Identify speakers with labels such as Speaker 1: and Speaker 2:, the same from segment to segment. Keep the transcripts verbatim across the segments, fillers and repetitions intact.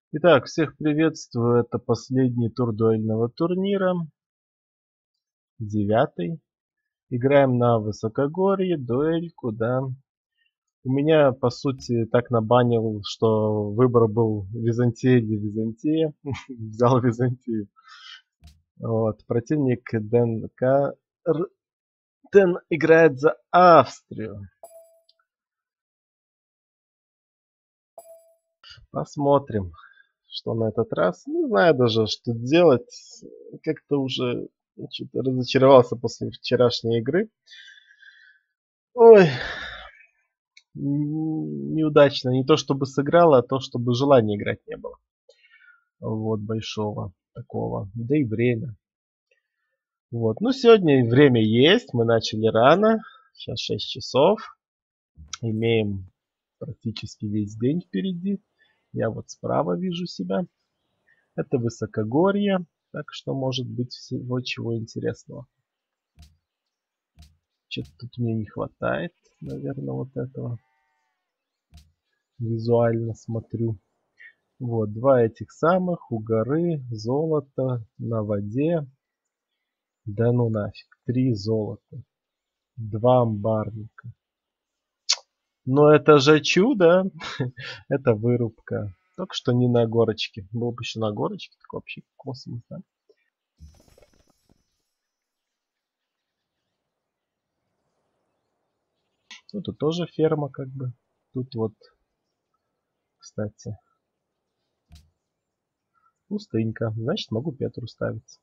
Speaker 1: Итак, всех приветствую. Это последний тур дуэльного турнира. Девятый. Играем на высокогорье, дуэльку, да. У меня, по сути, так набанил, что выбор был Византия или Византия. Взял Византию. Вот. Противник Дэн К. Дэн играет за Австрию. Посмотрим, что на этот раз. Не знаю даже, что делать. Как-то уже что-то разочаровался после вчерашней игры. Ой, неудачно. Не то чтобы сыграла, а то чтобы желания играть не было. Вот, большого такого. Да и время. Вот. Ну, сегодня время есть. Мы начали рано. Сейчас шесть часов. Имеем практически весь день впереди. Я вот справа вижу себя. Это высокогорье. Так что может быть всего чего интересного. Что-то тут мне не хватает, наверное, вот этого. Визуально смотрю. Вот, два этих самых, у горы, золото, на воде. Да ну нафиг, три золота. Два амбарника. Но это же чудо. Это вырубка. Только что не на горочке. Был бы еще на горочке, так вообще космос, да? Ну, тут тоже ферма, как бы. Тут вот, кстати, пустынька. Значит, могу Петру ставить.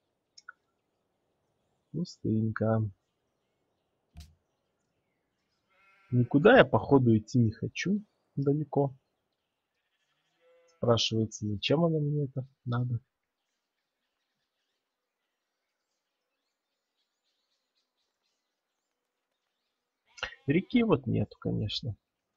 Speaker 1: Пустынька. Никуда я, походу, идти не хочу далеко. Спрашивается, зачем оно мне это надо. Реки вот нету, конечно.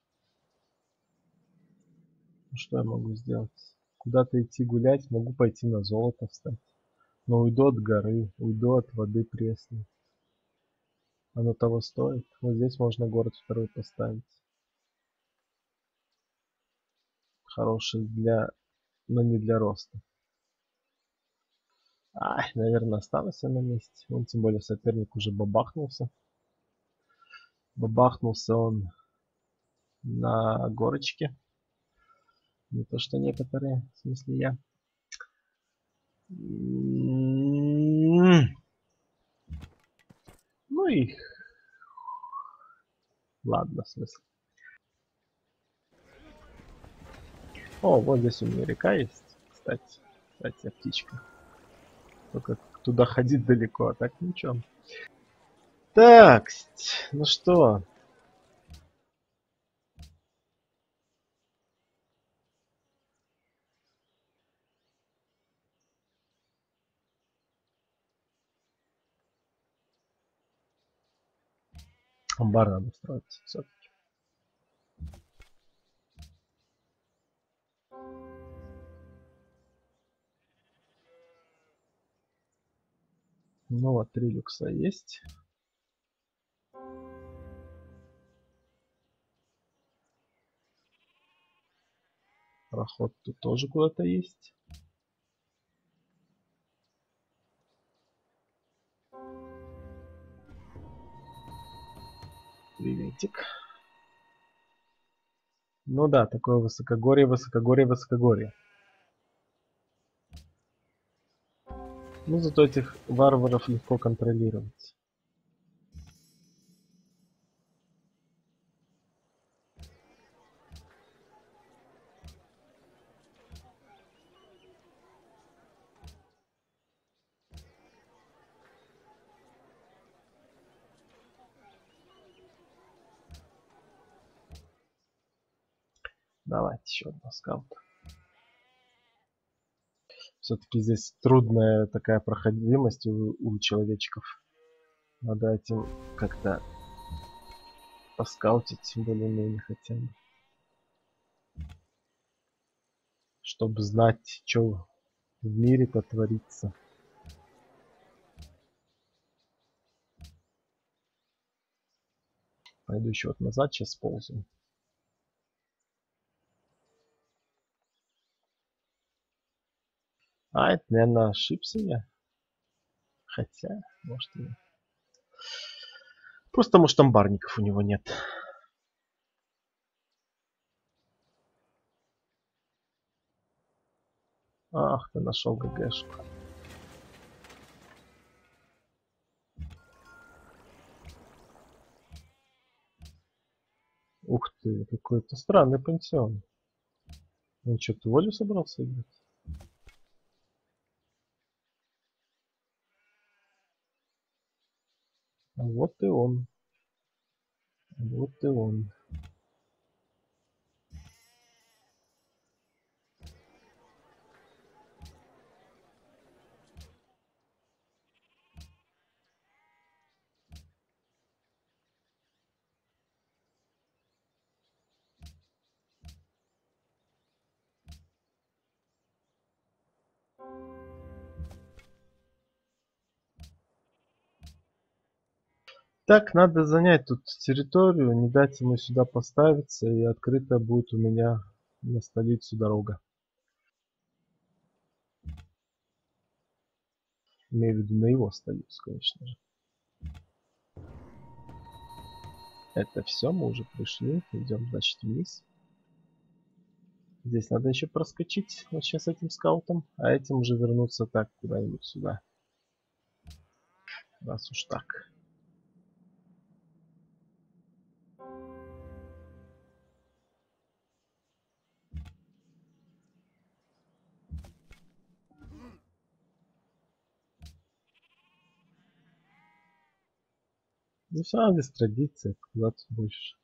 Speaker 1: Ну, что я могу сделать? Куда-то идти гулять, могу пойти на золото встать. Но уйду от горы, уйду от воды пресной. Оно того стоит. Вот здесь можно город второй поставить. Хороший для... но не для роста. Ай, наверное, останусь я на месте. Он тем более соперник уже бабахнулся. Бабахнулся он на горочке. Не то что некоторые, в смысле я. Ну и ладно, в смысле. О, вот здесь у меня река есть, кстати. Кстати, птичка. Только туда ходить далеко, а так ничего. Так, ну что? Амбар надо строить все-таки. Ну вот, три люкса есть. Проход тут тоже куда-то есть. Приветик. Ну да, такое высокогорье, высокогорье, высокогорье. Ну зато этих варваров легко контролировать. Давайте еще одного скаута. Все-таки здесь трудная такая проходимость у, у человечков. Надо этим как-то поскаутить более-менее хотя бы. Чтобы знать, что в мире-то творится. Пойду еще вот назад сейчас ползаю. А, это, наверное, ошибся я. Хотя, может и нет. Просто, может, амбарников у него нет. Ах, ты нашел ГГшку. Ух ты, какой-то странный пансион. Он что, ты волю собрался играть? А вот и он. Вот и он. Так, надо занять тут территорию, не дать ему сюда поставиться, и открытая будет у меня на столицу дорога. Имею в виду на его столицу, конечно же. Это все, мы уже пришли. Идем, значит, вниз. Здесь надо еще проскочить вот сейчас этим скаутом, а этим уже вернуться так куда-нибудь сюда. Раз уж так. Ну все равно здесь традиция, куда тут больше.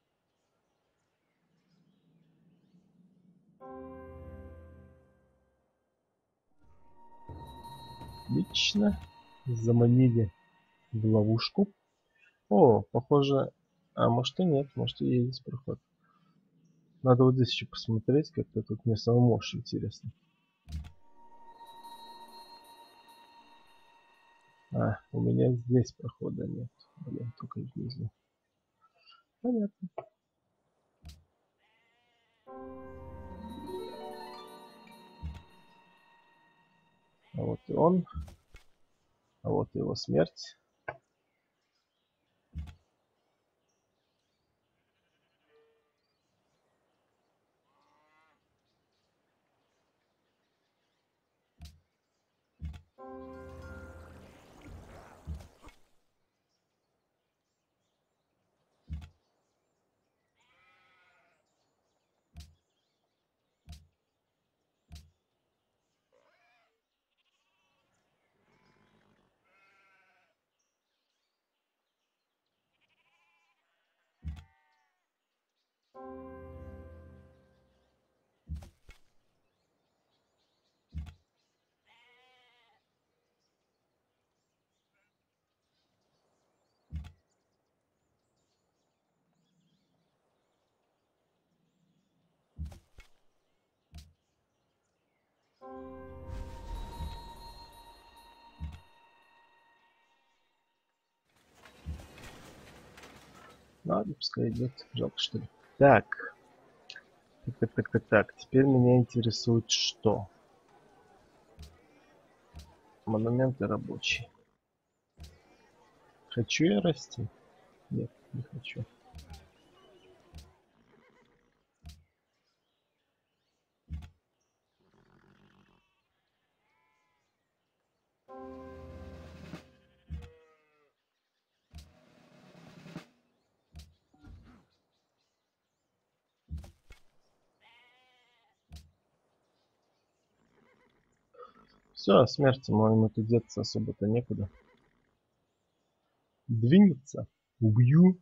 Speaker 1: Отлично. Заманили в ловушку. О, похоже... А может и нет, может и есть здесь проход. Надо вот здесь еще посмотреть, как-то тут мне самому уж интересно. А, у меня здесь прохода нет. Блин, только внизу. Понятно. А вот и он. А вот и его смерть. Ладно, пускай идет. Жалко, что ли. Так. Так, так, так, так, так. Теперь меня интересует что? Монументы рабочие. Хочу я расти? Нет, не хочу. Все, смерти моему тут деться особо-то некуда. Двинется. Убью.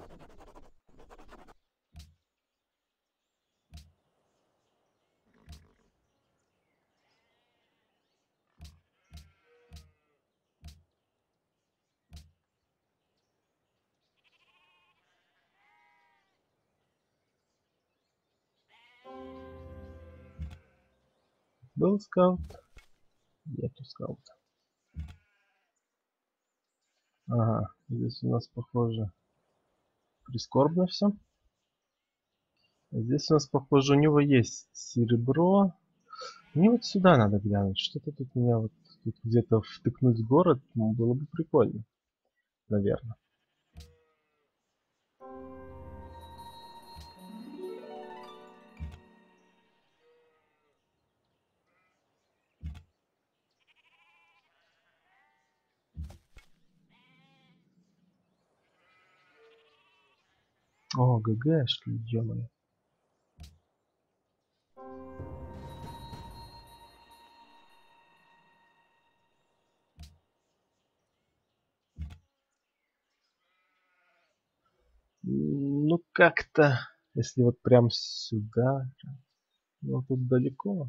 Speaker 1: Был скаут? Нету скаута. Ага, здесь у нас похоже прискорбно все. Здесь у нас похоже у него есть серебро. Мне вот сюда надо глянуть. Что-то тут меня вот тут где-то втыкнуть в город, ну, было бы прикольно, наверное. О, ГГ, что ли, ё-моё. Ну, как-то, если вот прям сюда, ну, тут далеко.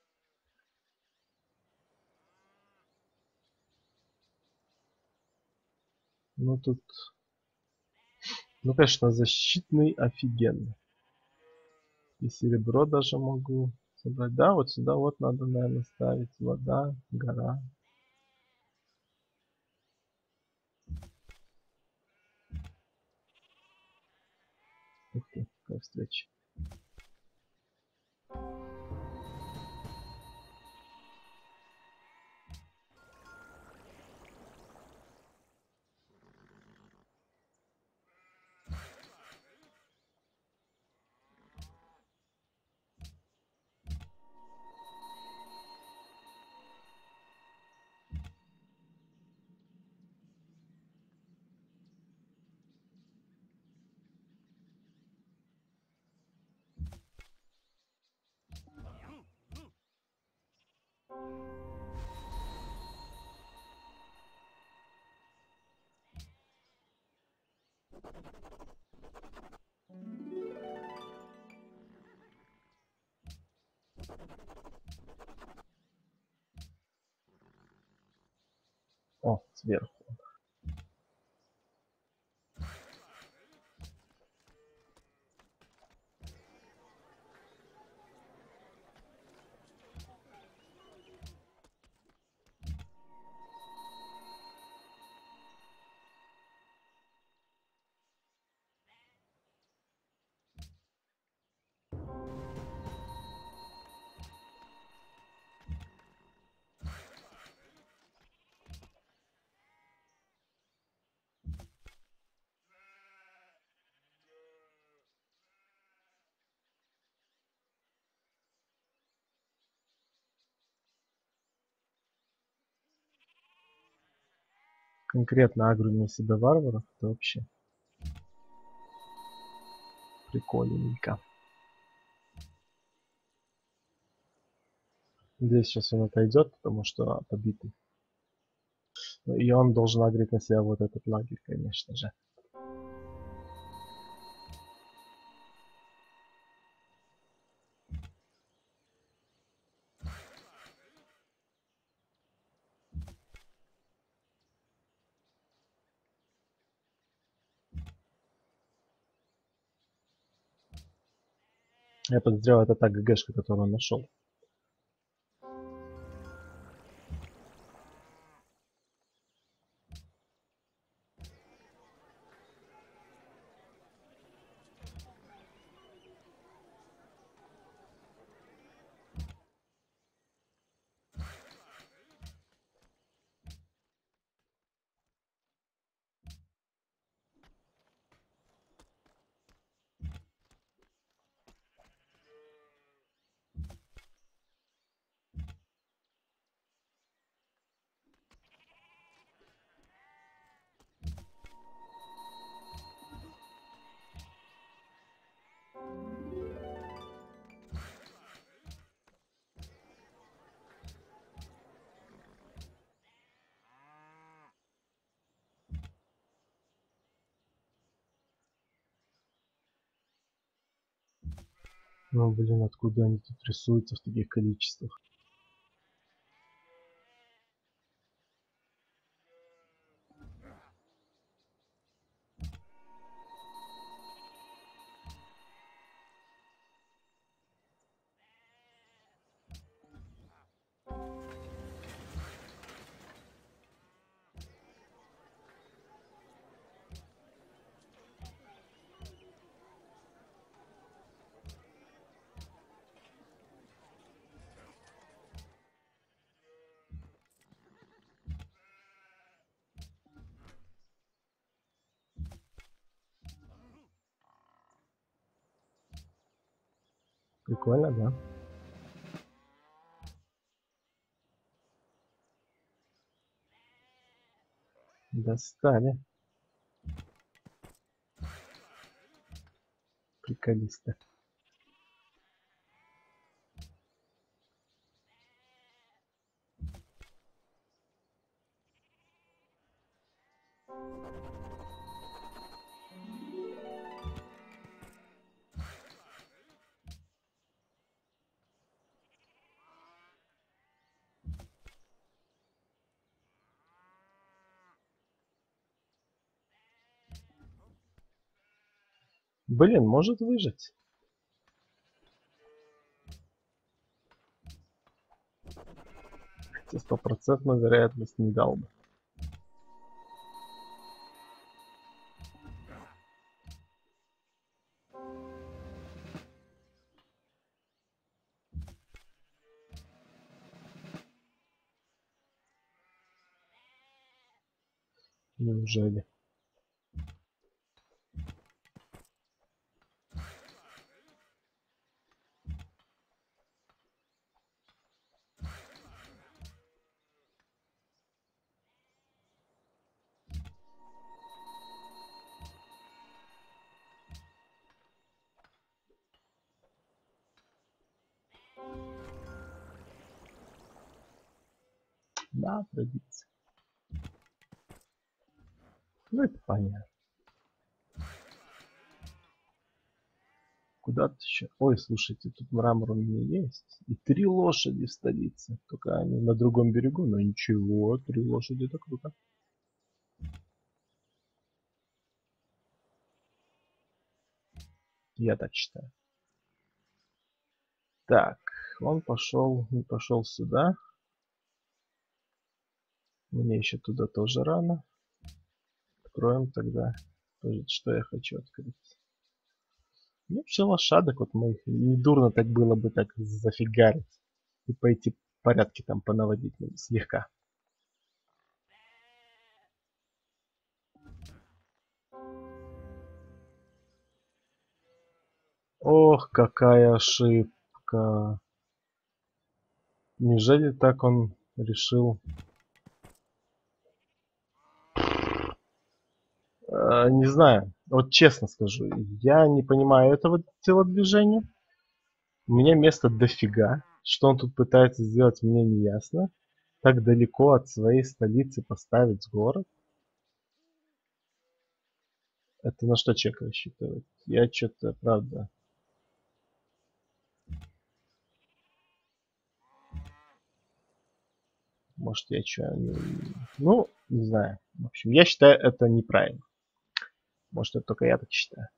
Speaker 1: Ну, тут, ну, конечно, защитный офигенный. И серебро даже могу собрать. Да, вот сюда вот надо, наверное, ставить. Вода, гора. Ух ты, какая встреча. О, сверху. Конкретно агру на себя варваров, это вообще прикольненько. Здесь сейчас он отойдет, потому что побитый. И он должен агрить на себя вот этот лагерь, конечно же. Я подозреваю, это та ГГшка, которую он нашел. Ну, блин, откуда они тут рисуются в таких количествах? Прикольно, да? Достали. Приколисты. Блин, может выжить. Хотя стопроцентную вероятность не дал бы. Неужели? Да, пробиться. Ну, это понятно. Куда-то еще. Ой, слушайте, тут мрамор у меня есть. И три лошади в столице. Только они на другом берегу, но ничего. Три лошади, это круто. Я так считаю. Так, он пошел, не пошел сюда. Мне еще туда тоже рано. Откроем тогда, что я хочу открыть. Ну, все лошадок, вот мы не дурно так было бы так зафигарить. И пойти порядки там понаводить слегка. Ох, какая ошибка. Неужели так он решил? Э, не знаю. Вот честно скажу, я не понимаю этого телодвижения. У меня места дофига. Что он тут пытается сделать, мне не ясно. Так далеко от своей столицы поставить город. Это на что человек рассчитывает? Я что-то, правда... Может, я что... Ну, не знаю. В общем, я считаю, это неправильно. Может, это только я так считаю.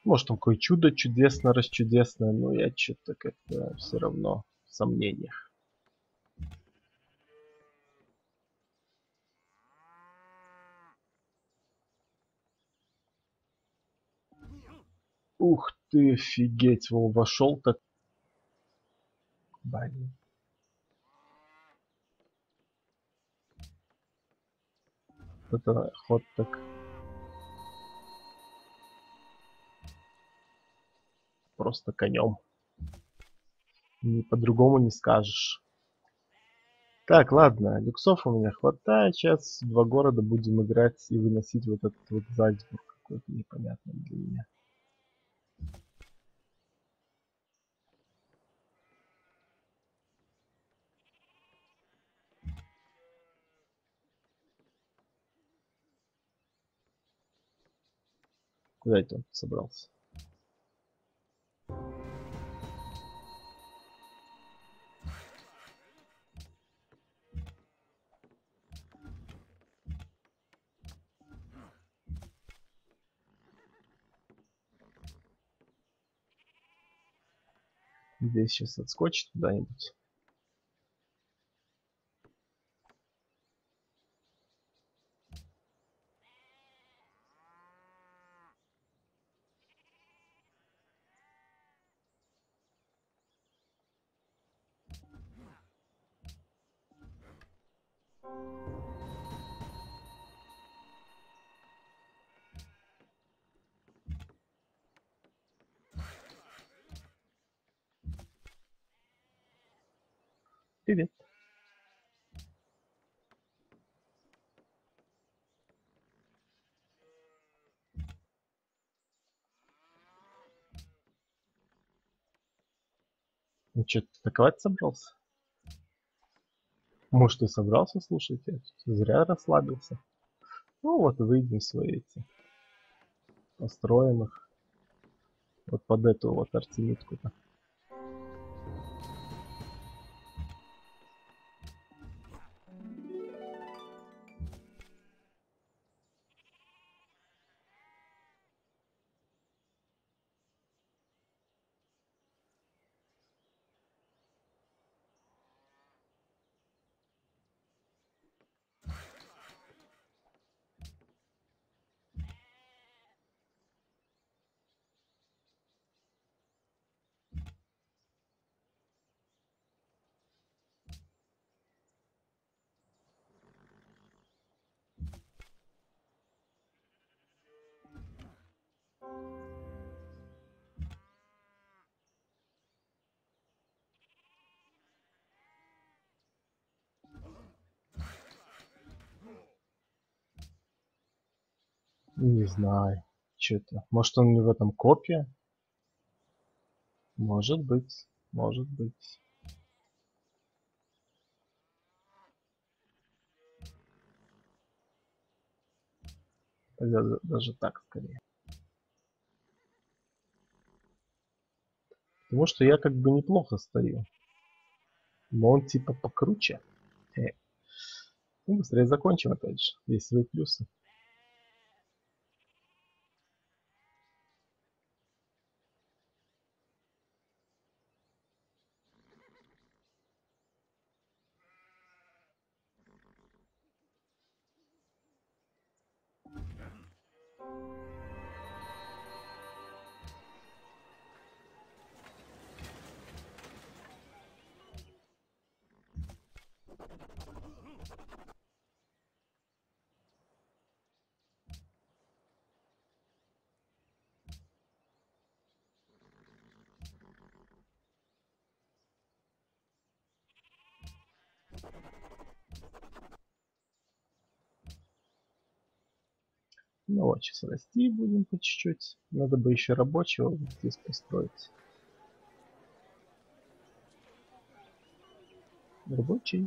Speaker 1: Может, там какое чудо чудесно, расчудесное, но я что-то как-то все равно в сомнениях. Ух ты, офигеть, он вошел так. Блин. Это ход так. Просто конем. Ни по-другому не скажешь. Так, ладно, люксов у меня хватает. Сейчас два города будем играть и выносить вот этот вот Зальцбург какой-то непонятный для меня. Куда это он собрался? Здесь сейчас отскочит куда-нибудь. Привет. Ну что, ты атаковать собрался? Может, и собрался, слушайте. Зря расслабился. Ну вот, выйдем свои эти. Построим их. Вот под эту вот артемитку-то. Не знаю. Что-то. Может, он не в этом копия? Может быть. Может быть. Тогда даже так скорее. Потому что я как бы неплохо стою. Но он типа покруче. Э. Ну, быстрее закончим опять же. Есть свои плюсы. Ну вот, сейчас расти будем по чуть-чуть. Надо бы еще рабочего здесь построить. Рабочий.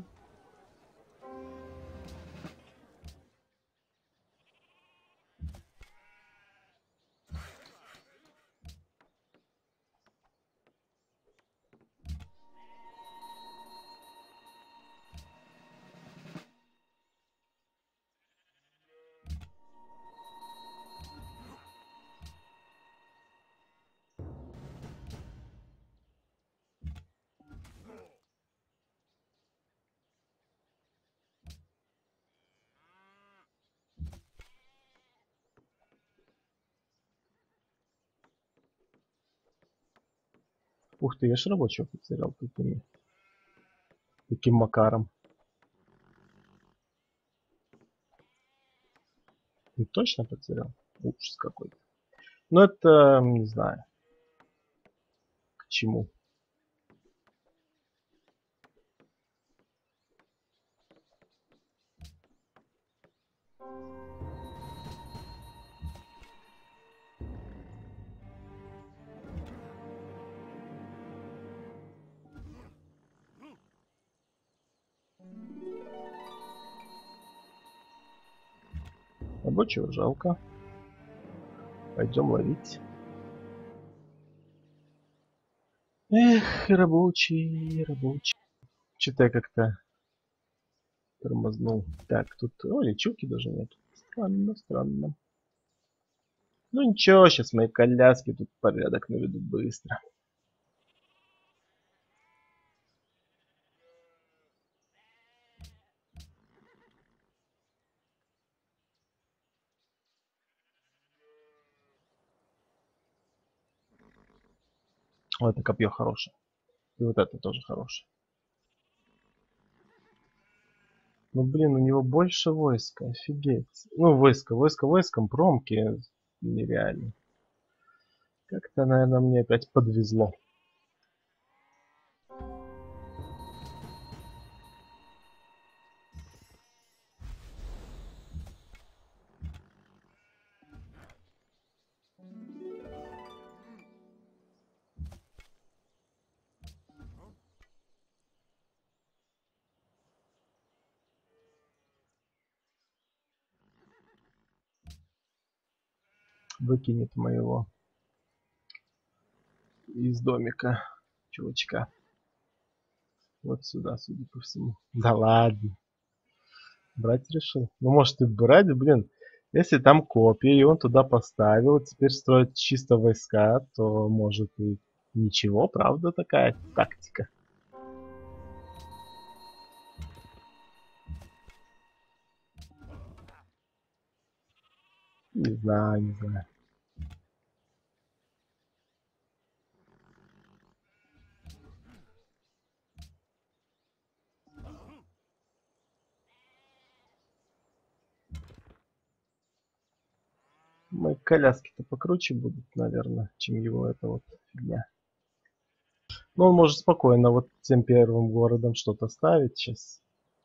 Speaker 1: Ух ты, я ж рабочего потерял таким, таким макаром. Ты точно потерял? Ужас какой-то. Ну это, не знаю, к чему. Рабочего жалко. Пойдем ловить. Эх, рабочий, рабочий. Что-то я как-то тормознул. Так, тут... О, лечилки даже нет. Странно, странно. Ну ничего, сейчас мои коляски тут порядок наведут быстро. О, это копье хорошее. И вот это тоже хорошее. Ну блин, у него больше войска, офигеть. Ну, войско, войско войском, промки нереально. Как-то, наверное, мне опять подвезло. Выкинет моего из домика чувачка. Вот сюда, судя по всему. Да ладно. Брать решил. Ну, может и брать, блин. Если там копии, и он туда поставил, теперь строит чисто войска, то может и ничего, правда, такая тактика. Не знаю, не знаю. Мои коляски-то покруче будут, наверное, чем его эта вот фигня. Но он может спокойно вот тем первым городом что-то ставить сейчас.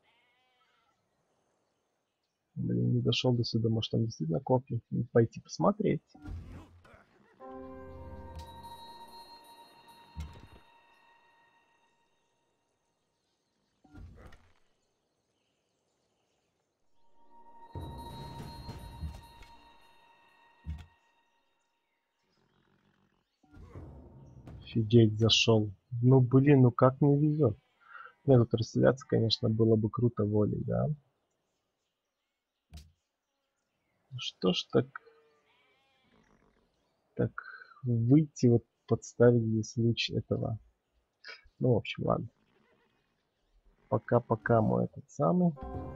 Speaker 1: Блин, не дошел до сюда, может там действительно копии. Пойти посмотреть. Офигеть, зашел. Ну блин, ну как не везет. Мне тут расселяться, конечно, было бы круто волей, да. Что ж так... Так, выйти, вот подставить здесь луч этого. Ну, в общем, ладно. Пока-пока мой этот самый.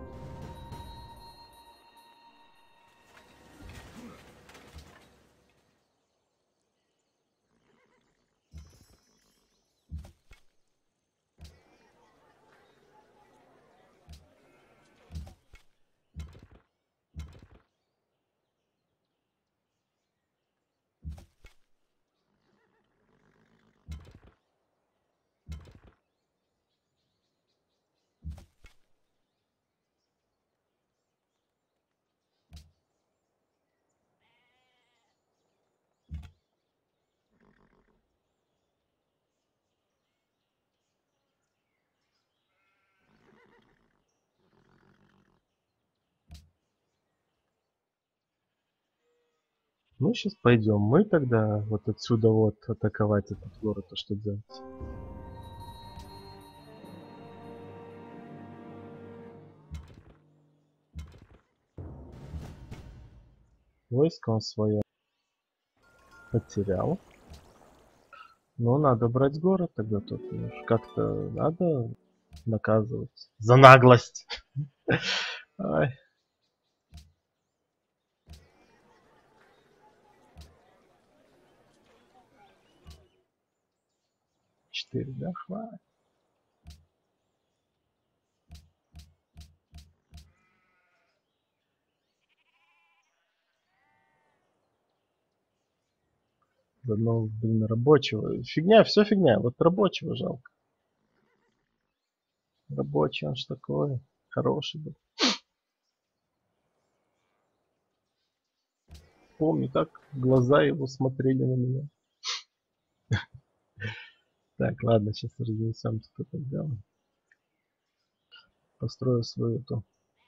Speaker 1: Ну, сейчас пойдем. Мы тогда вот отсюда вот атаковать этот город, а что делать? Войско он свое потерял. Но надо брать город тогда тут. Как-то надо наказывать. За наглость. Ай. четыре, да? Хватит. Одного, блин, рабочего. Фигня, все фигня. Вот рабочего жалко. Рабочий он ж такой. Хороший был. Помню, так глаза его смотрели на меня. Так, ладно, сейчас разнесем тут это дело. Построю свою эту.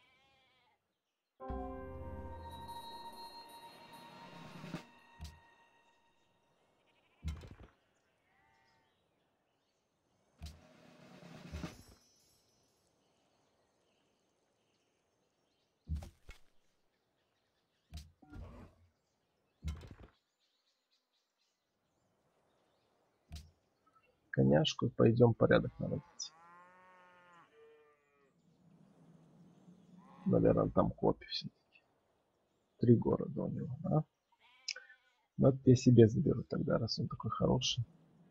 Speaker 1: Коняшку и пойдем порядок наводить. Наверное, там копи все-таки. Три города у него, да? Вот я себе заберу тогда, раз он такой хороший.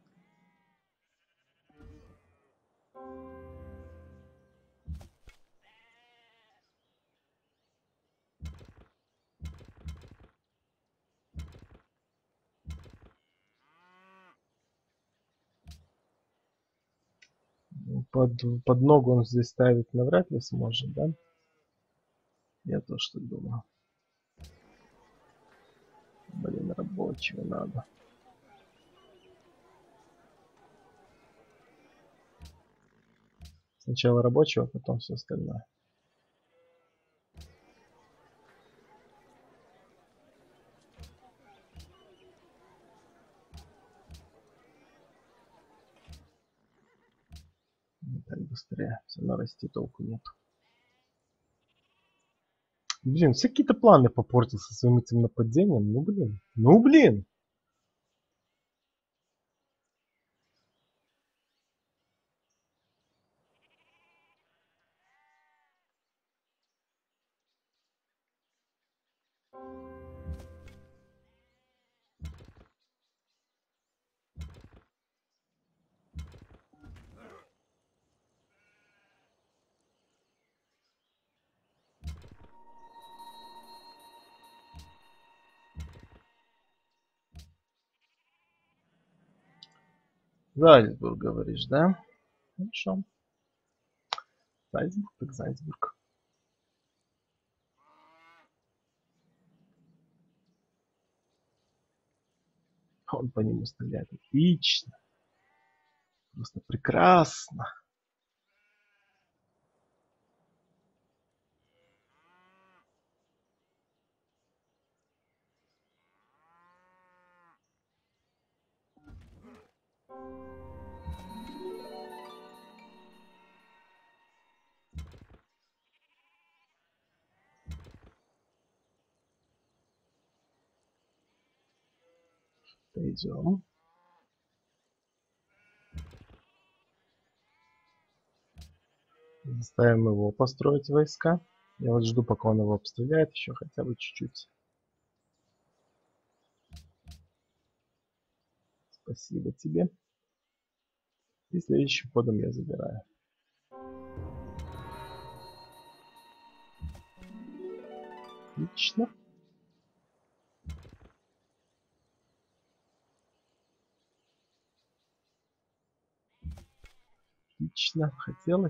Speaker 1: Под, под ногу он здесь ставить навряд ли сможет, да? Я тоже так думаю. Блин, рабочего надо. Сначала рабочего, потом все остальное. Не так быстрее. Все равно расти толку нет. Блин, все какие-то планы попортил со своим этим нападением. Ну блин. Ну блин. Зальцбург, говоришь, да? Хорошо. Зальцбург, так Зальцбург. Он по нему стреляет. Отлично. Просто прекрасно. Идем. Заставим его построить войска. Я вот жду, пока он его обстреляет еще хотя бы чуть-чуть. Спасибо тебе. И следующим ходом я забираю. Отлично. Отлично. Хотелось.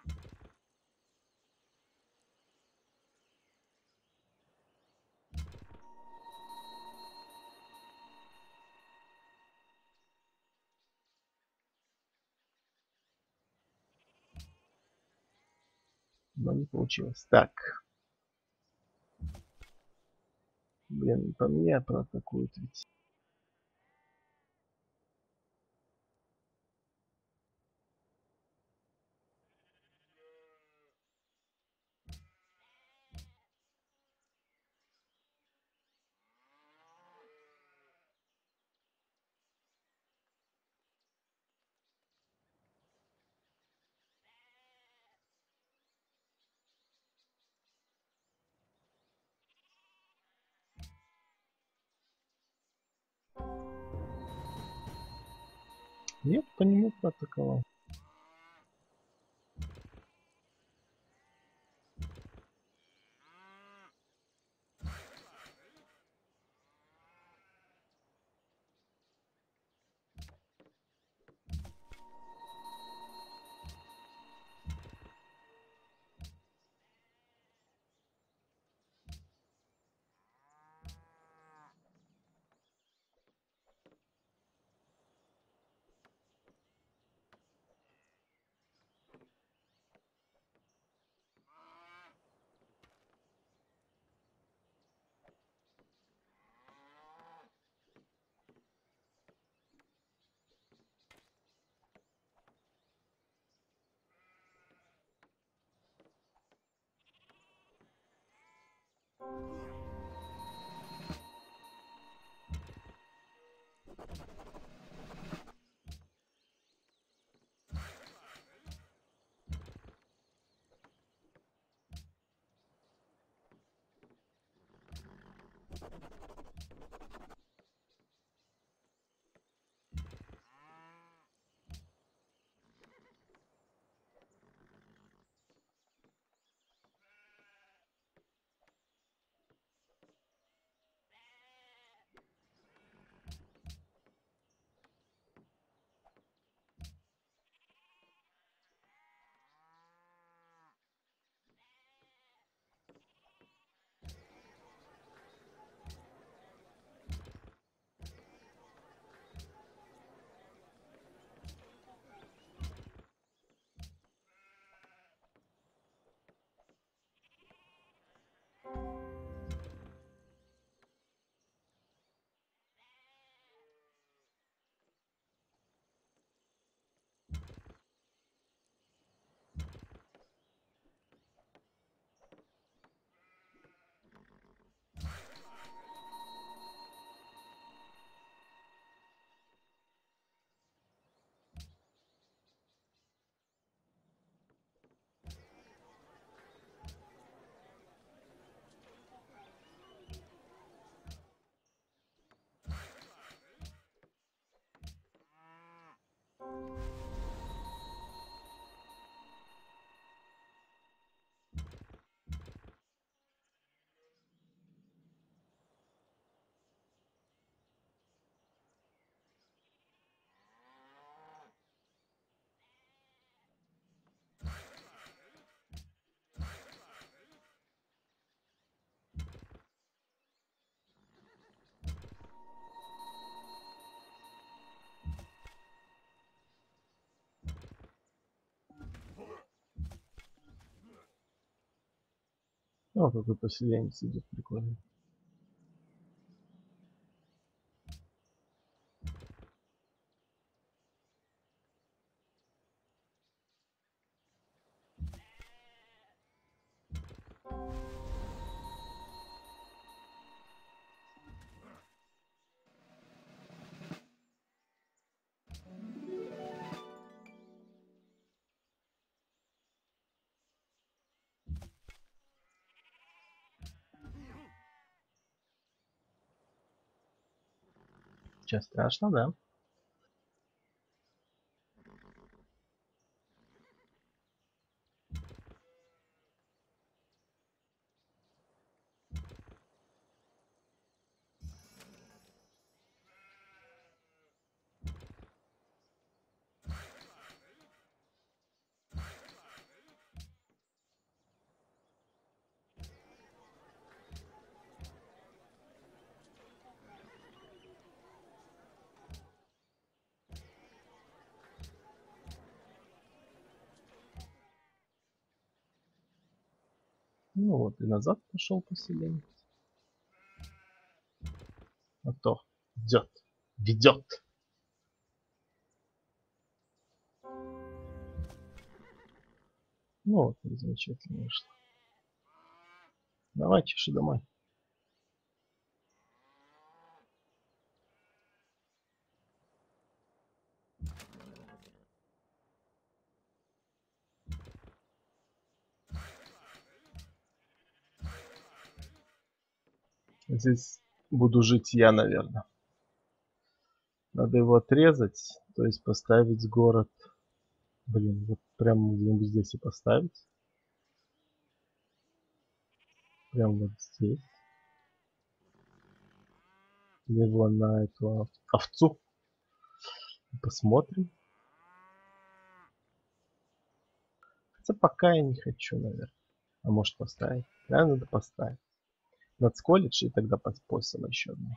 Speaker 1: Но не получилось. Так. Блин, по мне проатакуют ведь. Нет, по нему проатаковал. О, какой поселенец идет, прикольно. Сейчас страшно, да? Ну вот, и назад пошел поселенец. А то идет, ведет. Ну вот, замечательно вышло. Давай, чеши домой. Здесь буду жить я, наверное. Надо его отрезать, то есть поставить город. Блин, вот прямо где-нибудь здесь и поставить. Прямо вот здесь. Его на эту овцу. Посмотрим. Хотя пока я не хочу, наверное. А может поставить? Да, надо поставить. Нацколледж и тогда подпосим еще одну.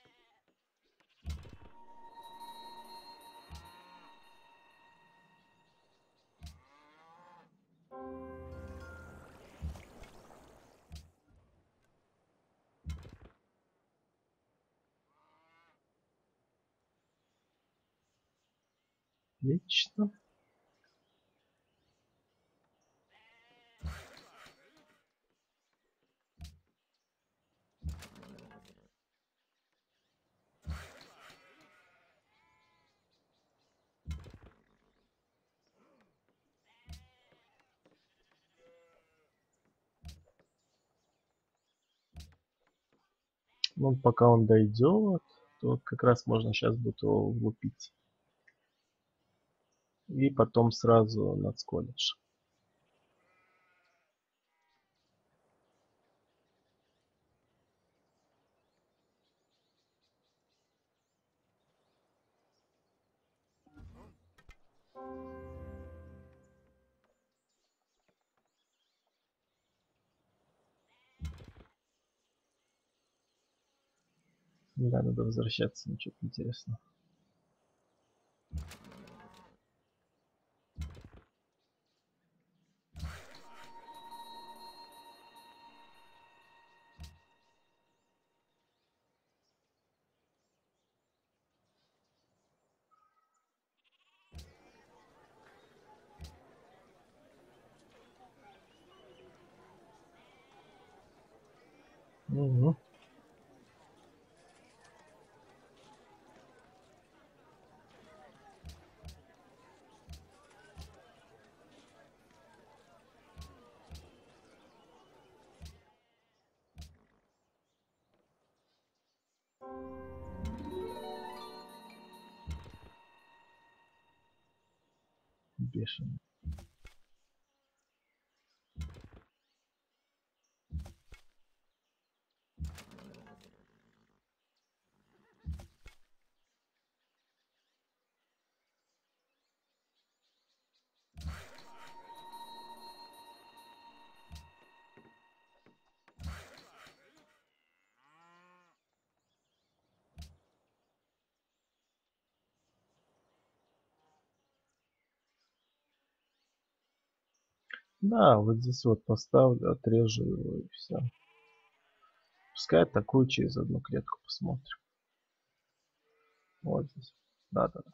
Speaker 1: Отлично. Ну, пока он дойдет, то как раз можно сейчас будет его влупить. И потом сразу нацколледж. Да, надо возвращаться, ничего интересного. Угу. Бешеный. Да, вот здесь вот поставлю, отрежу его и все. Пускай атакует через одну клетку, посмотрим. Вот здесь. Да, да, да.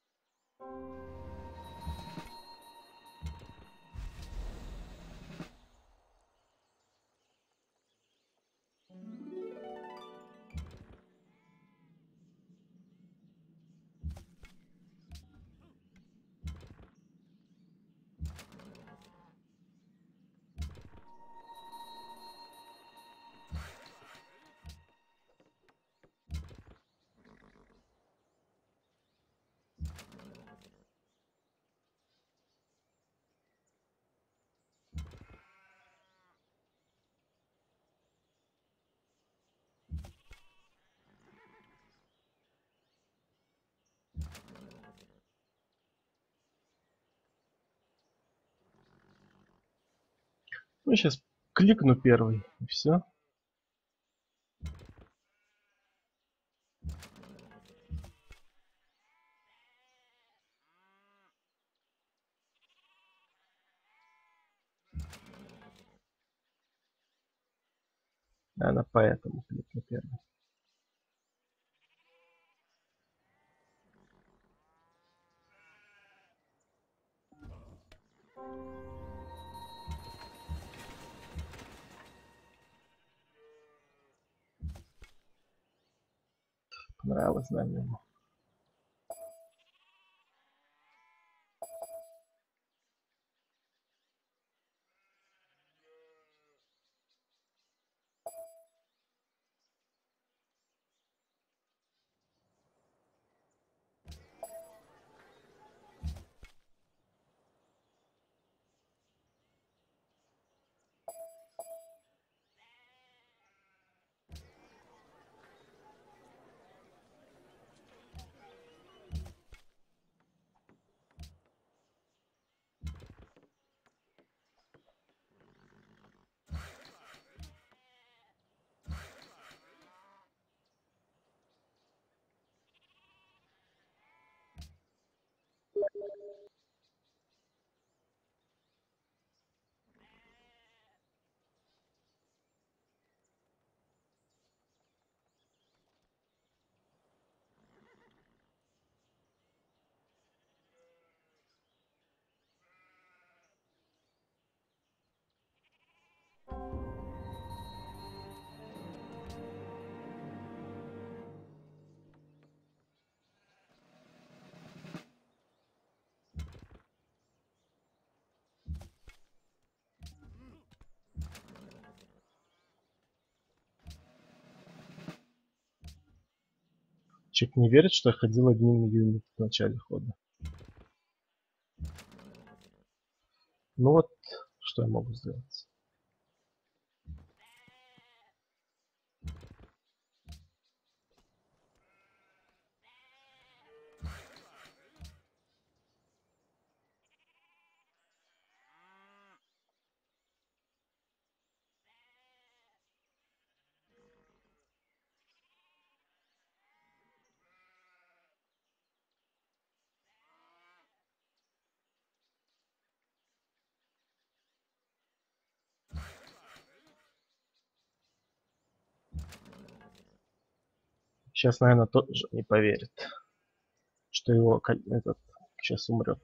Speaker 1: Ну, сейчас кликну первый, и все. Наверное, поэтому кликну первый. Понравилось, наверное, ему. Человек не верит, что я ходил одним юнит в начале хода. Ну вот, что я могу сделать? Сейчас, наверное, тот же не поверит, что его этот сейчас умрет.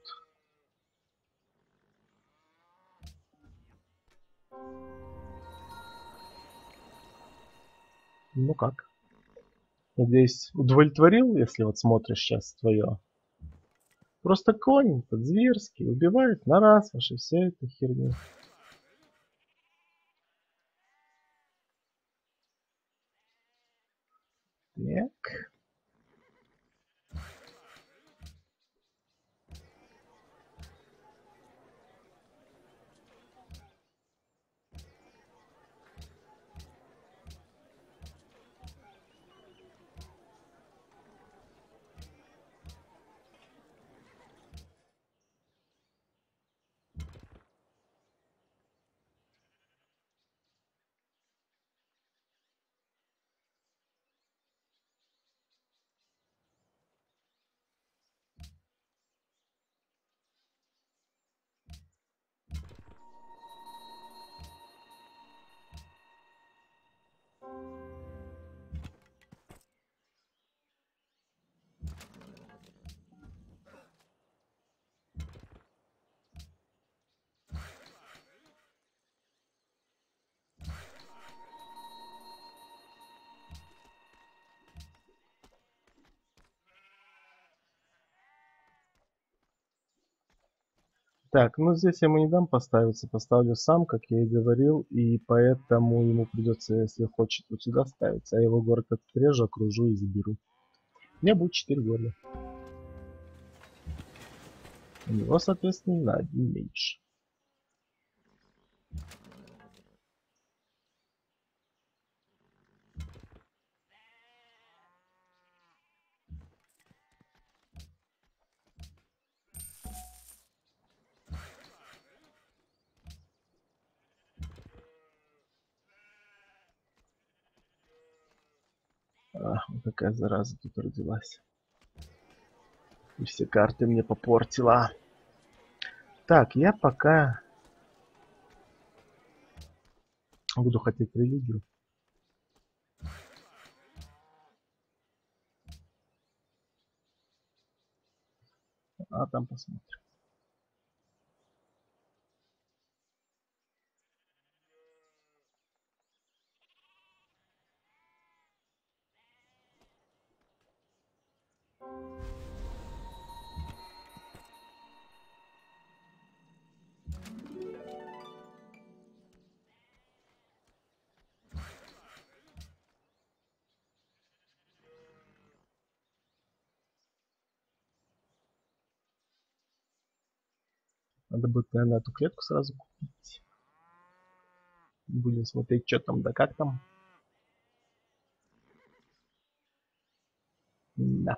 Speaker 1: Ну как? Надеюсь, удовлетворил, если вот смотришь сейчас твое. Просто конь этот зверский убивает на раз ваши все это херня. Так. Так, ну здесь я ему не дам поставиться, поставлю сам, как я и говорил, и поэтому ему придется, если хочет, вот сюда ставиться, а его город отрежу, окружу и заберу. У меня будет четыре города. У него, соответственно, на один меньше. А, вот такая зараза тут родилась. И все карты мне попортила. Так, я пока буду хотеть религию. А там посмотрим. Надо будет, наверное, эту клетку сразу купить. Будем смотреть, что там, да как там. Да.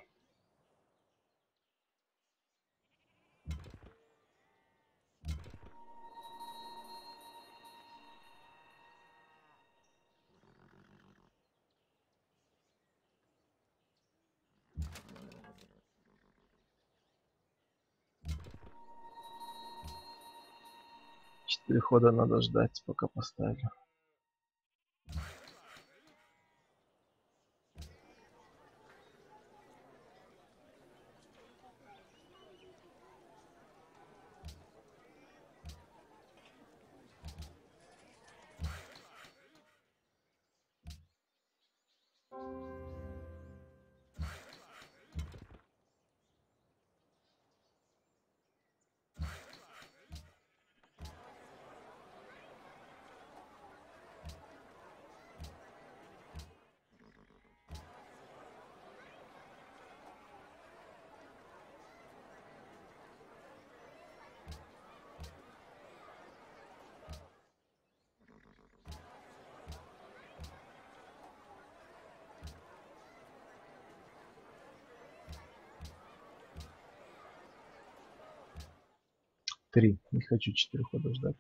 Speaker 1: Четыре хода надо ждать, пока поставлю. Три. Не хочу четыре хода ждать.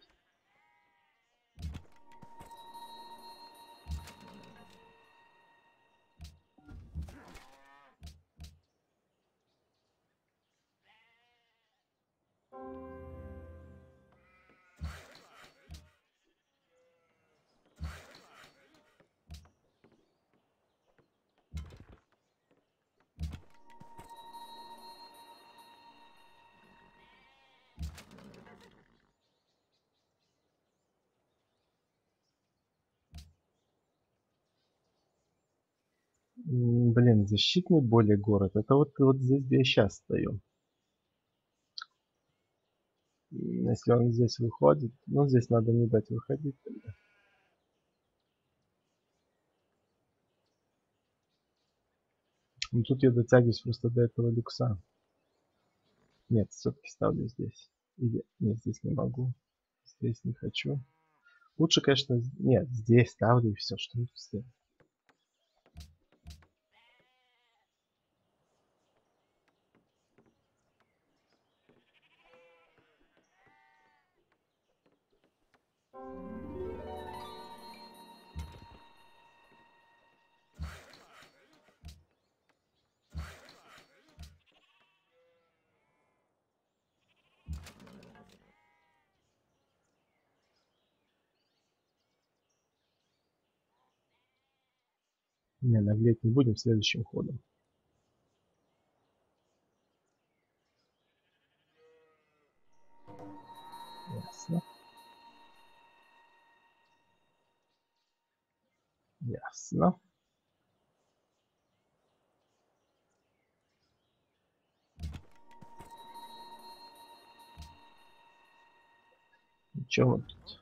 Speaker 1: Блин, защитный более город. Это вот, вот здесь, где я сейчас стою. Если он здесь выходит, ну здесь надо не дать выходить тогда. Ну тут я дотягиваюсь просто до этого люкса. Нет, все-таки ставлю здесь. Или нет, здесь не могу. Здесь не хочу. Лучше, конечно, нет, здесь ставлю и все, что тут сделать. Не, наглеть не будем следующим ходом. Ясно. Ясно. Ничего вот тут.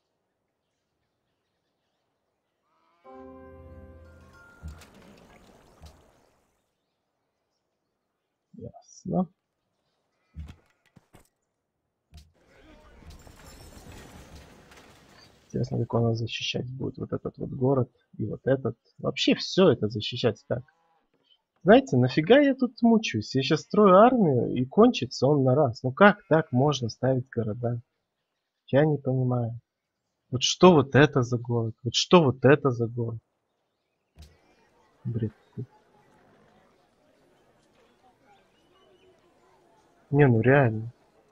Speaker 1: Ясно. Интересно, как он нас защищать будет. Вот этот вот город и вот этот. Вообще все это защищать как? Знаете, нафига я тут мучаюсь? Я сейчас строю армию и кончится он на раз. Ну как так можно ставить города? Я не понимаю. Вот что вот это за город? Вот что вот это за город? Бред. Не, ну реально.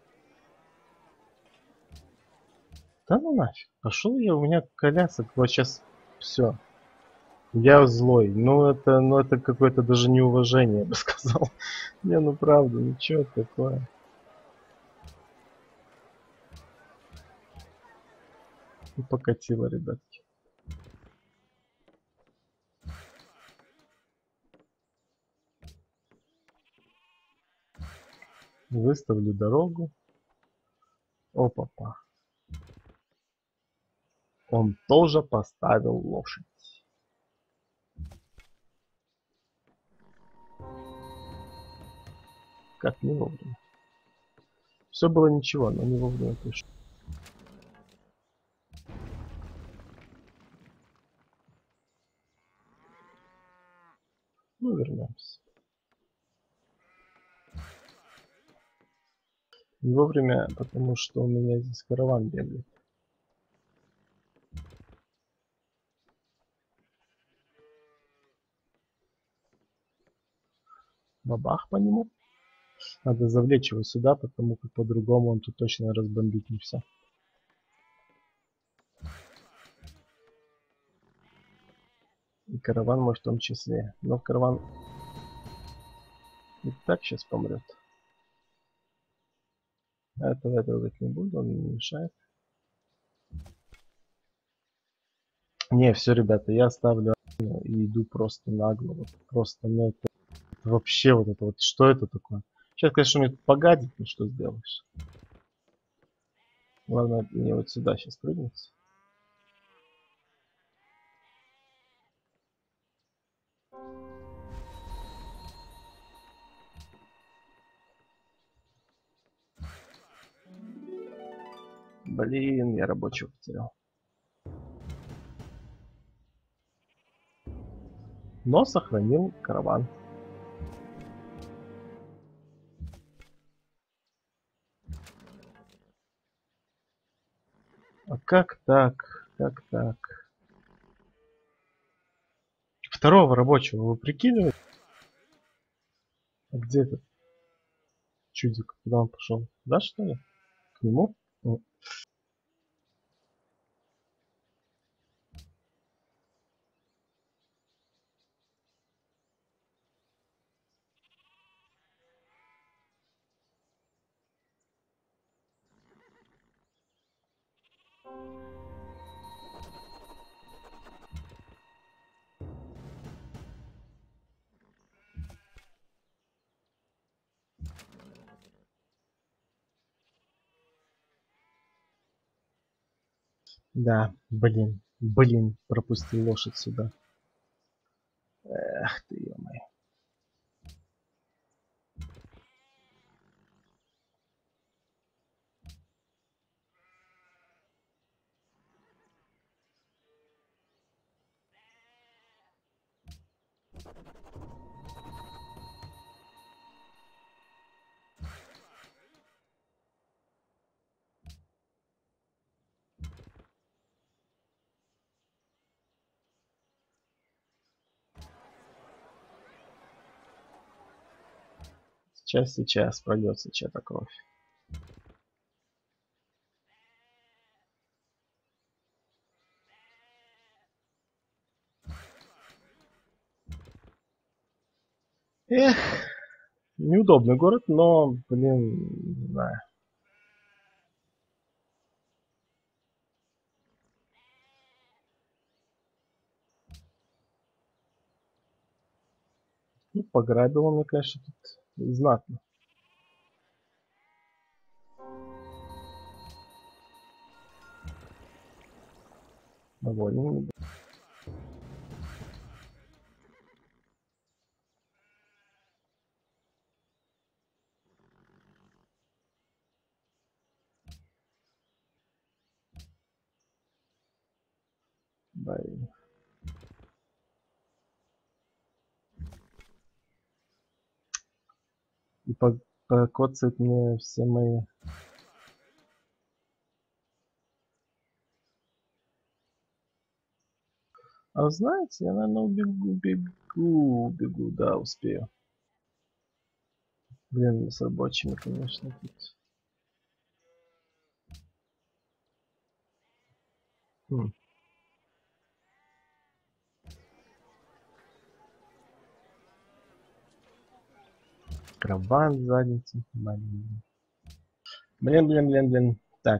Speaker 1: Да ну нафиг. Пошел я, у меня колясок. Вот сейчас все. Я злой. Ну это, ну это какое-то даже неуважение, я бы сказал. Не, ну правда, ну что такое? И покатило, ребятки. Выставлю дорогу. Опа-па. Он тоже поставил лошадь. Как не вовремя. Все было ничего, но не вовремя пришел. Ну, вернемся. Не вовремя, потому что у меня здесь караван бегает. Бабах по нему. Надо завлечь его сюда, потому как по-другому он тут точно разбомбить не все. И караван мой в том числе. Но караван и так сейчас помрет. А этого я трогать не буду, он не мешает. Не, все, ребята, я ставлю и иду просто нагло. Вот просто, ну это вообще вот это вот, что это такое? Сейчас, конечно, мне тут погадит, ну что сделаешь? Ладно, мне вот сюда сейчас прыгнуть. Блин, я рабочего потерял. Но сохранил караван. как так? Как так? Второго рабочего вы прикидываете? А где этот чудик? Куда он пошел? Да, что ли? К нему? Ну, да, блин. Блин, пропустил лошадь сюда. Эх ты, ё-моё. Сейчас, сейчас прольется чья-то кровь. Эх, неудобный город, но, блин, не знаю. Ну, пограбил он, мне, конечно, тут знатно. Доволен. Блин. И покоцает мне все мои... А знаете, я, наверное, убегу, убегу, убегу, да, успею. Блин, с рабочими, конечно, тут. Хм. Караван задница. Блин. Блин, блин, блин, блин. Так.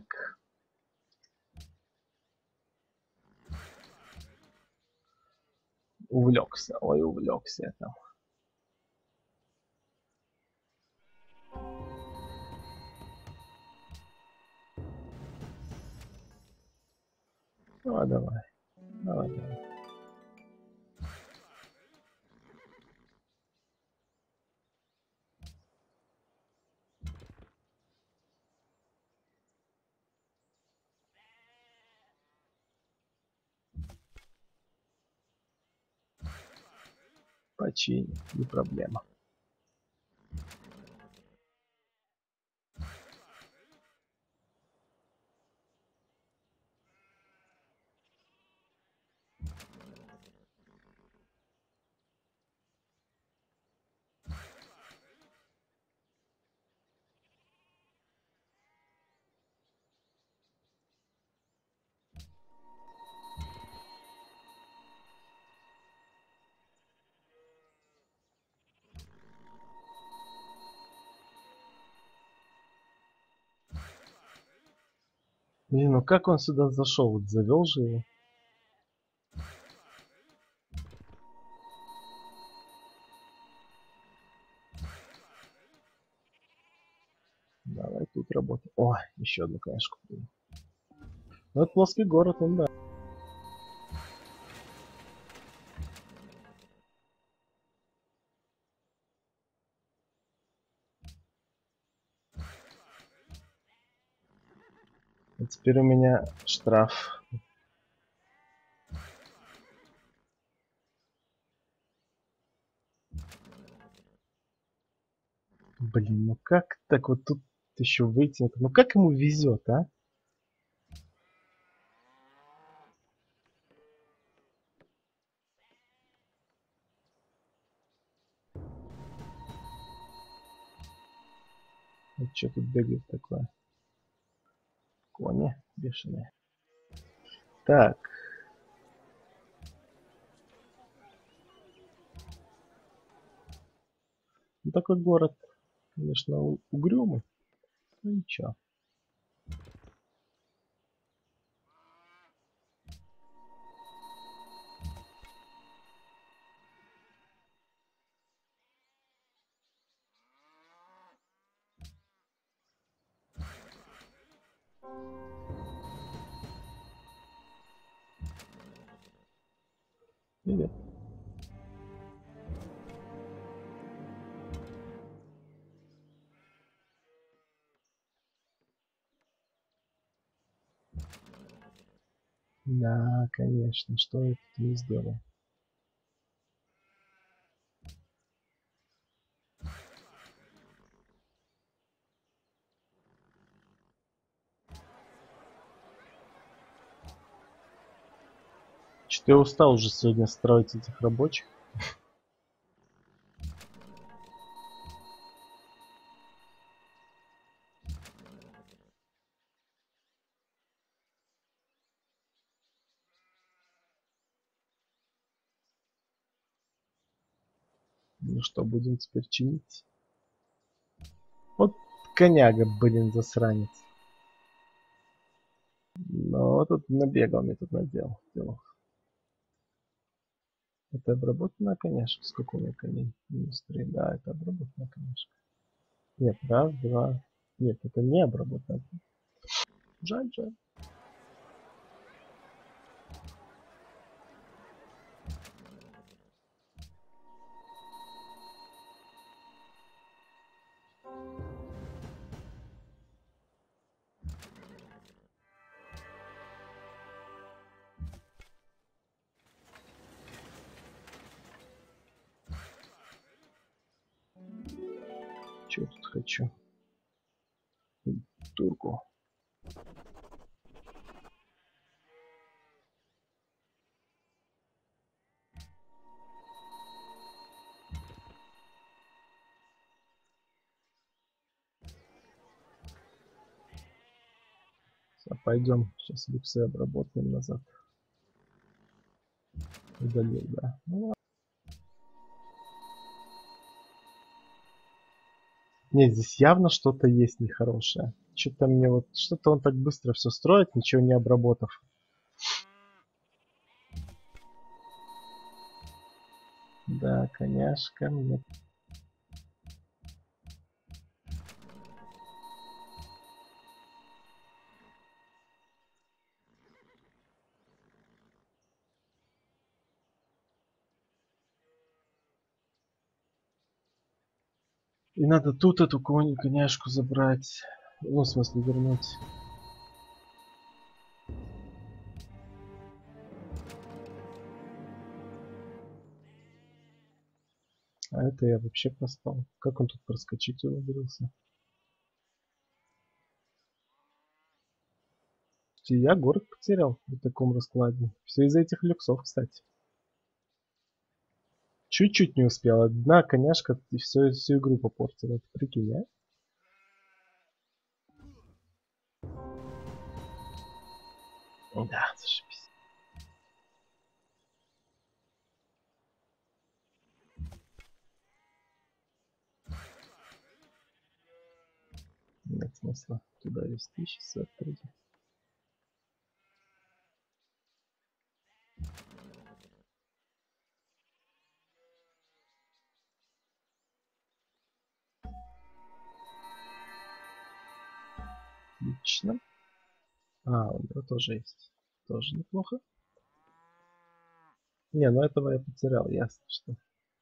Speaker 1: Увлекся. Ой, увлекся я там. Давай, давай. Давай, давай. Почини, не проблема. Блин, ну как он сюда зашел? Вот завел же его. Давай тут работаем. Ой, еще одну книжку. Ну, это плоский город, он, да. А теперь у меня штраф. Блин, ну как так вот тут еще выйти? Ну как ему везет, а? Вот что тут бегает такое? Кони бешеные. Так. Ну, такой город, конечно, угрюмый. Ну ничего. Привет. Да, конечно, что это ты не сделал? Что-то я устал уже сегодня строить этих рабочих. Ну что, будем теперь чинить? Вот коняга, блин, засранец. Ну, вот тут набегал, мне тут надел. Делал. Это обработанная коняшка. Сколько у меня коней? Минус три. Да, это обработанная коняшка. Нет, раз, два. Нет, это не обработанная. Жаль, жаль. Чего тут хочу? Турку. Все, пойдем. Сейчас люксы обработаем назад. Удалил, да. Ну, нет, здесь явно что-то есть нехорошее. Что-то мне вот... Что-то он так быстро все строит, ничего не обработав. Да, коняшка. Мне... И надо тут эту конь, коняшку забрать. Ну, в смысле, вернуть. А это я вообще проспал. Как он тут проскочить умудрился? Я город потерял в таком раскладе. Все из-за этих люксов, кстати. Чуть-чуть не успел. Одна коняшка и все, всю игру попортила. Ты прикинь, а? Да, зашибись. Нет смысла туда вести. Сейчас отойди. Отлично. А, у него тоже есть. Тоже неплохо. Не, ну этого я потерял, ясно, что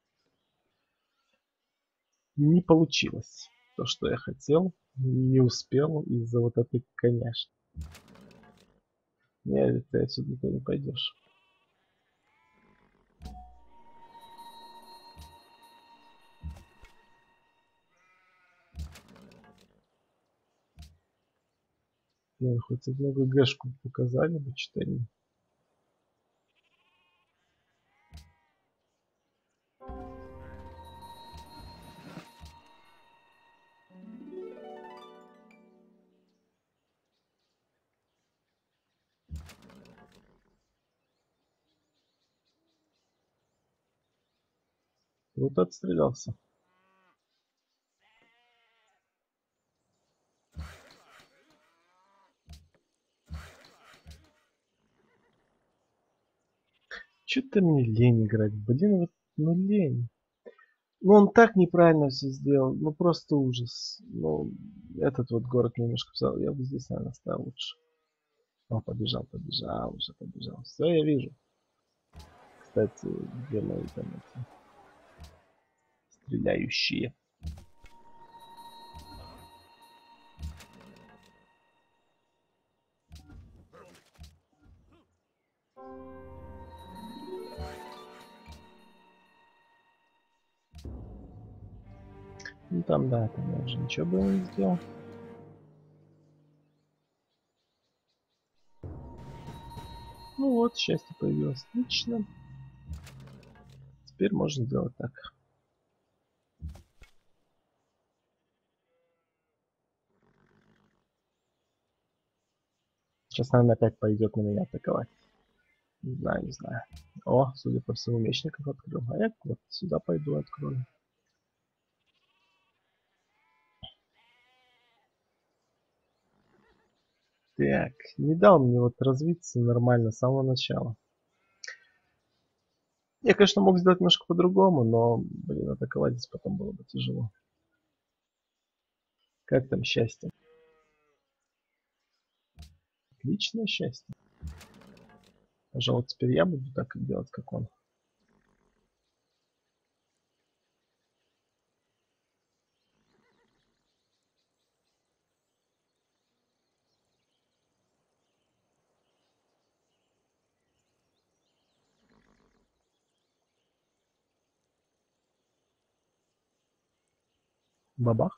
Speaker 1: не получилось. То, что я хотел, не успел из-за вот этой коняшки. Нет, ты отсюда никуда не пойдешь. Блин, хоть одну ГГшку показали бы, что они. Вот отстрелялся. Чё-то мне лень играть. Блин, вот, ну лень. Ну он так неправильно все сделал. Ну просто ужас. Ну, этот вот город немножко взял. Я бы здесь, наверное, оставил лучше. О, побежал, побежал, уже побежал. Все, я вижу. Кстати, где мои там эти стреляющие? Ну там, да, там я уже ничего бы не сделал. Ну вот, счастье появилось. Отлично. Теперь можно сделать так. Сейчас, наверное, опять пойдет на меня атаковать. Не знаю, не знаю. О, судя по всему, мечников открыл. А я вот сюда пойду открою. Так, не дал мне вот развиться нормально с самого начала. Я, конечно, мог сделать немножко по-другому, но, блин, атаковать здесь потом было бы тяжело. Как там счастье? Отличное счастье. Пожалуй, теперь я буду так делать, как он. Бабах.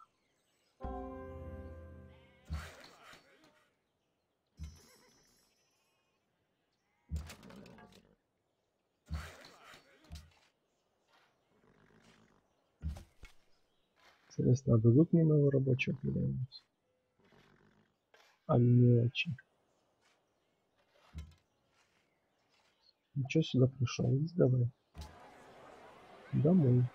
Speaker 1: Интересно, а дадут мне моего рабочего когда-нибудь? А не очень. Ничего сюда пришел? Иди давай. Домой.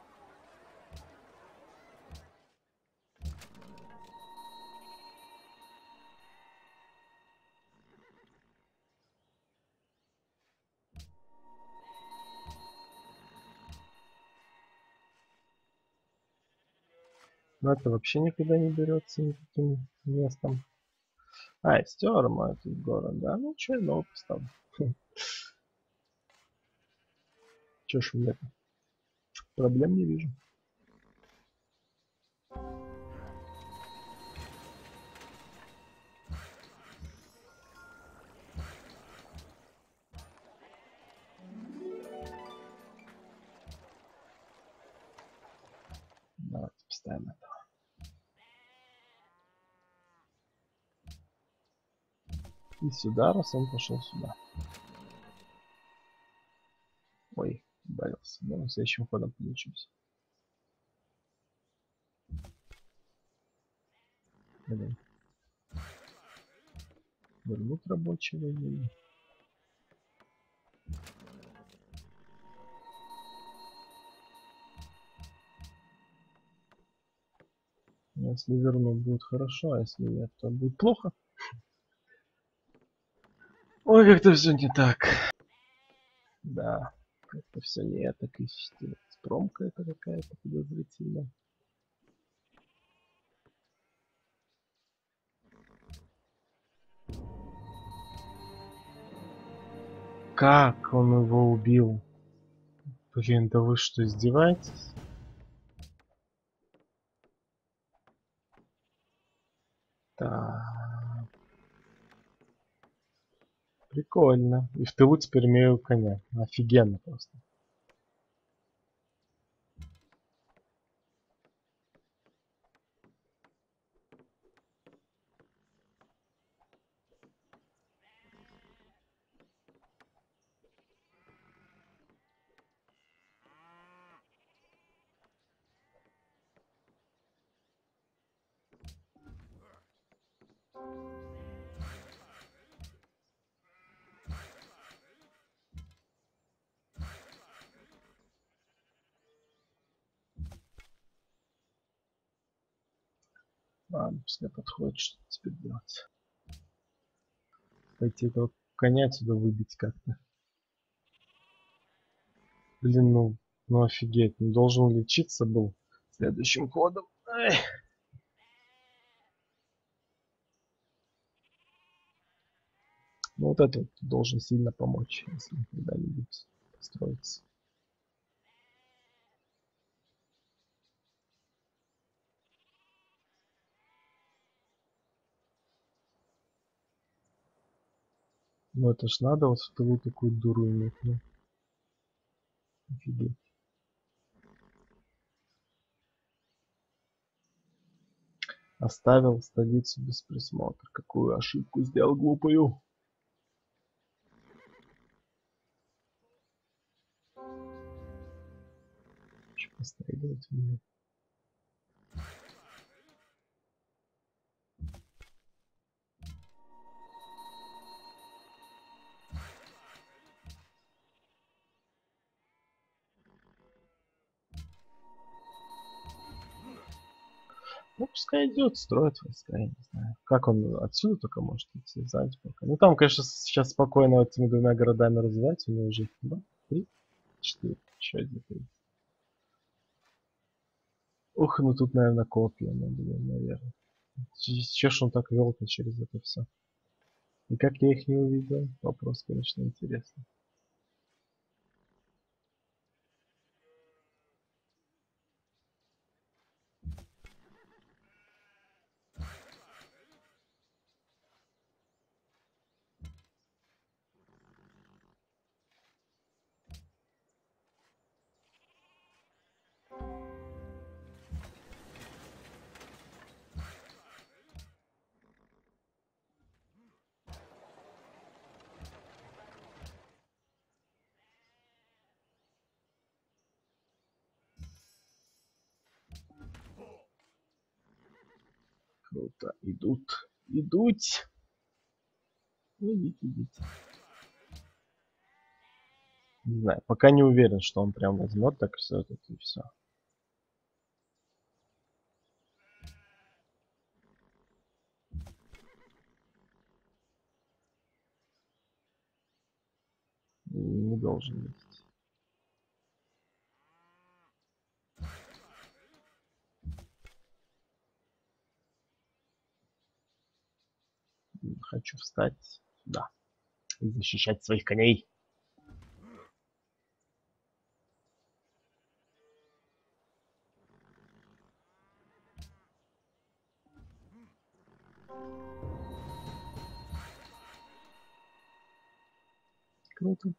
Speaker 1: Но это вообще никогда не берется никаким местом. А, стер мой этот город, да? Ну, что я новый поставлю? Че ж мне проблем не вижу. Давайте поставим это. И сюда, раз он пошел сюда. Ой, ударился. Ну, следующим ходом получимся. Блин. Вернут рабочего или... Если вернут, будет хорошо, а если нет, то будет плохо. Ой, как-то все не так. Да, как-то все не так. И промка это какая-то подозрительная. Как он его убил? Блин, да вы что, издеваетесь? Да. Прикольно. И в тылу теперь имею коня. Офигенно просто. Ладно, пускай подходит, что теперь делать. Пойти этого коня отсюда выбить как-то. Блин, ну, ну офигеть, ну должен лечиться был следующим ходом. Ай. Ну вот это вот должен сильно помочь, если когда-нибудь построится. Ну это ж надо вот в тылу такую дуру иметь, ну. Офигеть. Оставил столицу без присмотра. Какую ошибку сделал глупую. Что постреливать в меня? Ну, пускай идет, строит войска, я не знаю. Как он отсюда только может идти, Зальцбурга. Ну, там, конечно, сейчас спокойно этими двумя городами развивать. У него уже два, три, четыре, еще один, три. Ух, ну тут, наверное, копья, ну, блин, наверное. Че ж он так вел-то через это все? И как я их не увидел? Вопрос, конечно, интересный. Круто. Идут. Идут. Идите, идите. Не знаю, пока не уверен, что он прям возьмет так все это и все. Не должен есть. Хочу встать сюда и защищать своих коней. Круто.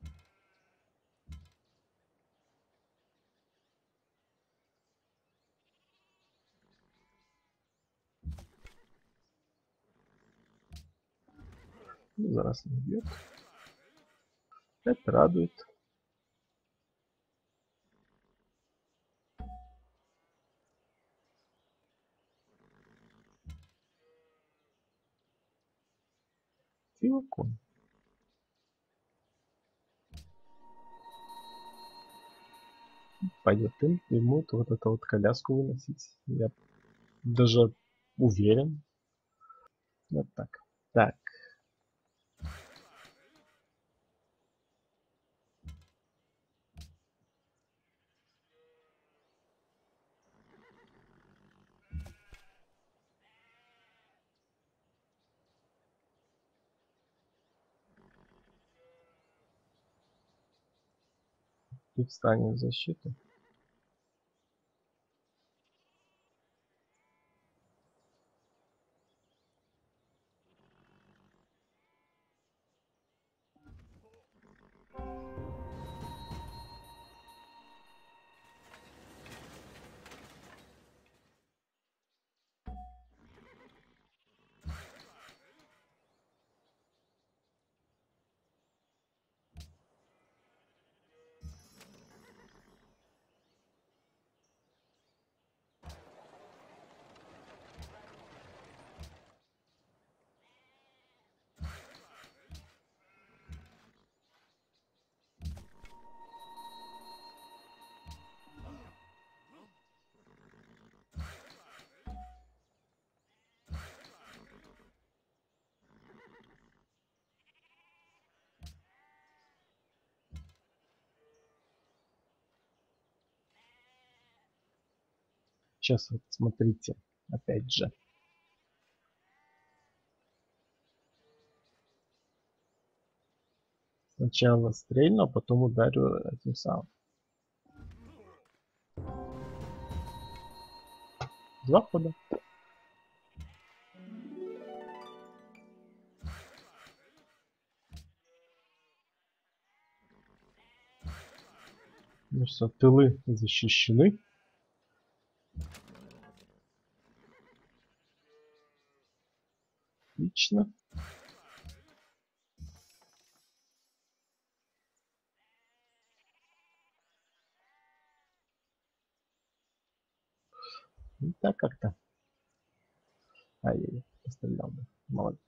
Speaker 1: Ну, зараз не бьет. Это радует. Силакон. Пойдет им, ему вот эту вот коляску выносить. Я даже уверен. Вот так. Так. Тут станет в защиту. сейчас вот смотрите, опять же. Сначала стрельну, а потом ударю этим самым. Два хода. Ну все, тылы защищены. Отлично. И так как-то. Ай-яй-яй, пострелял бы. Молодец.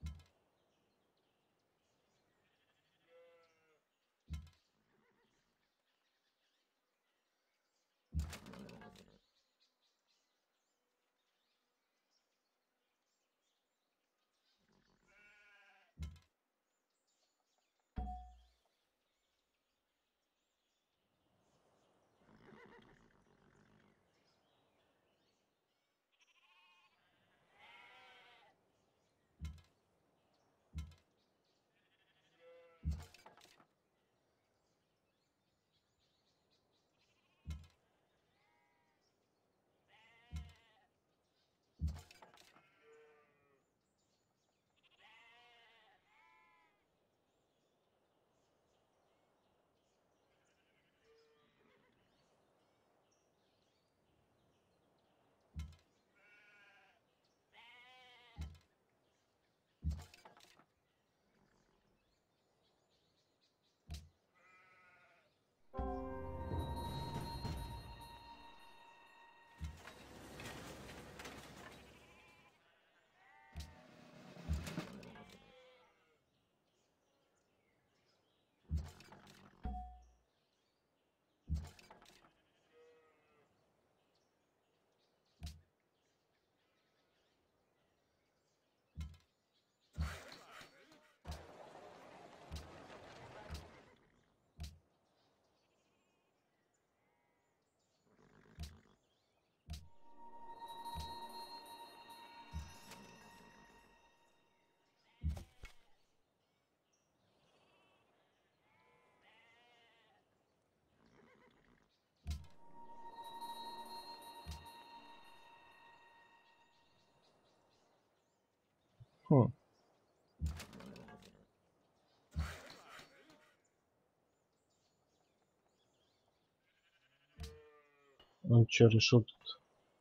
Speaker 1: Хм. Он что, решил тут?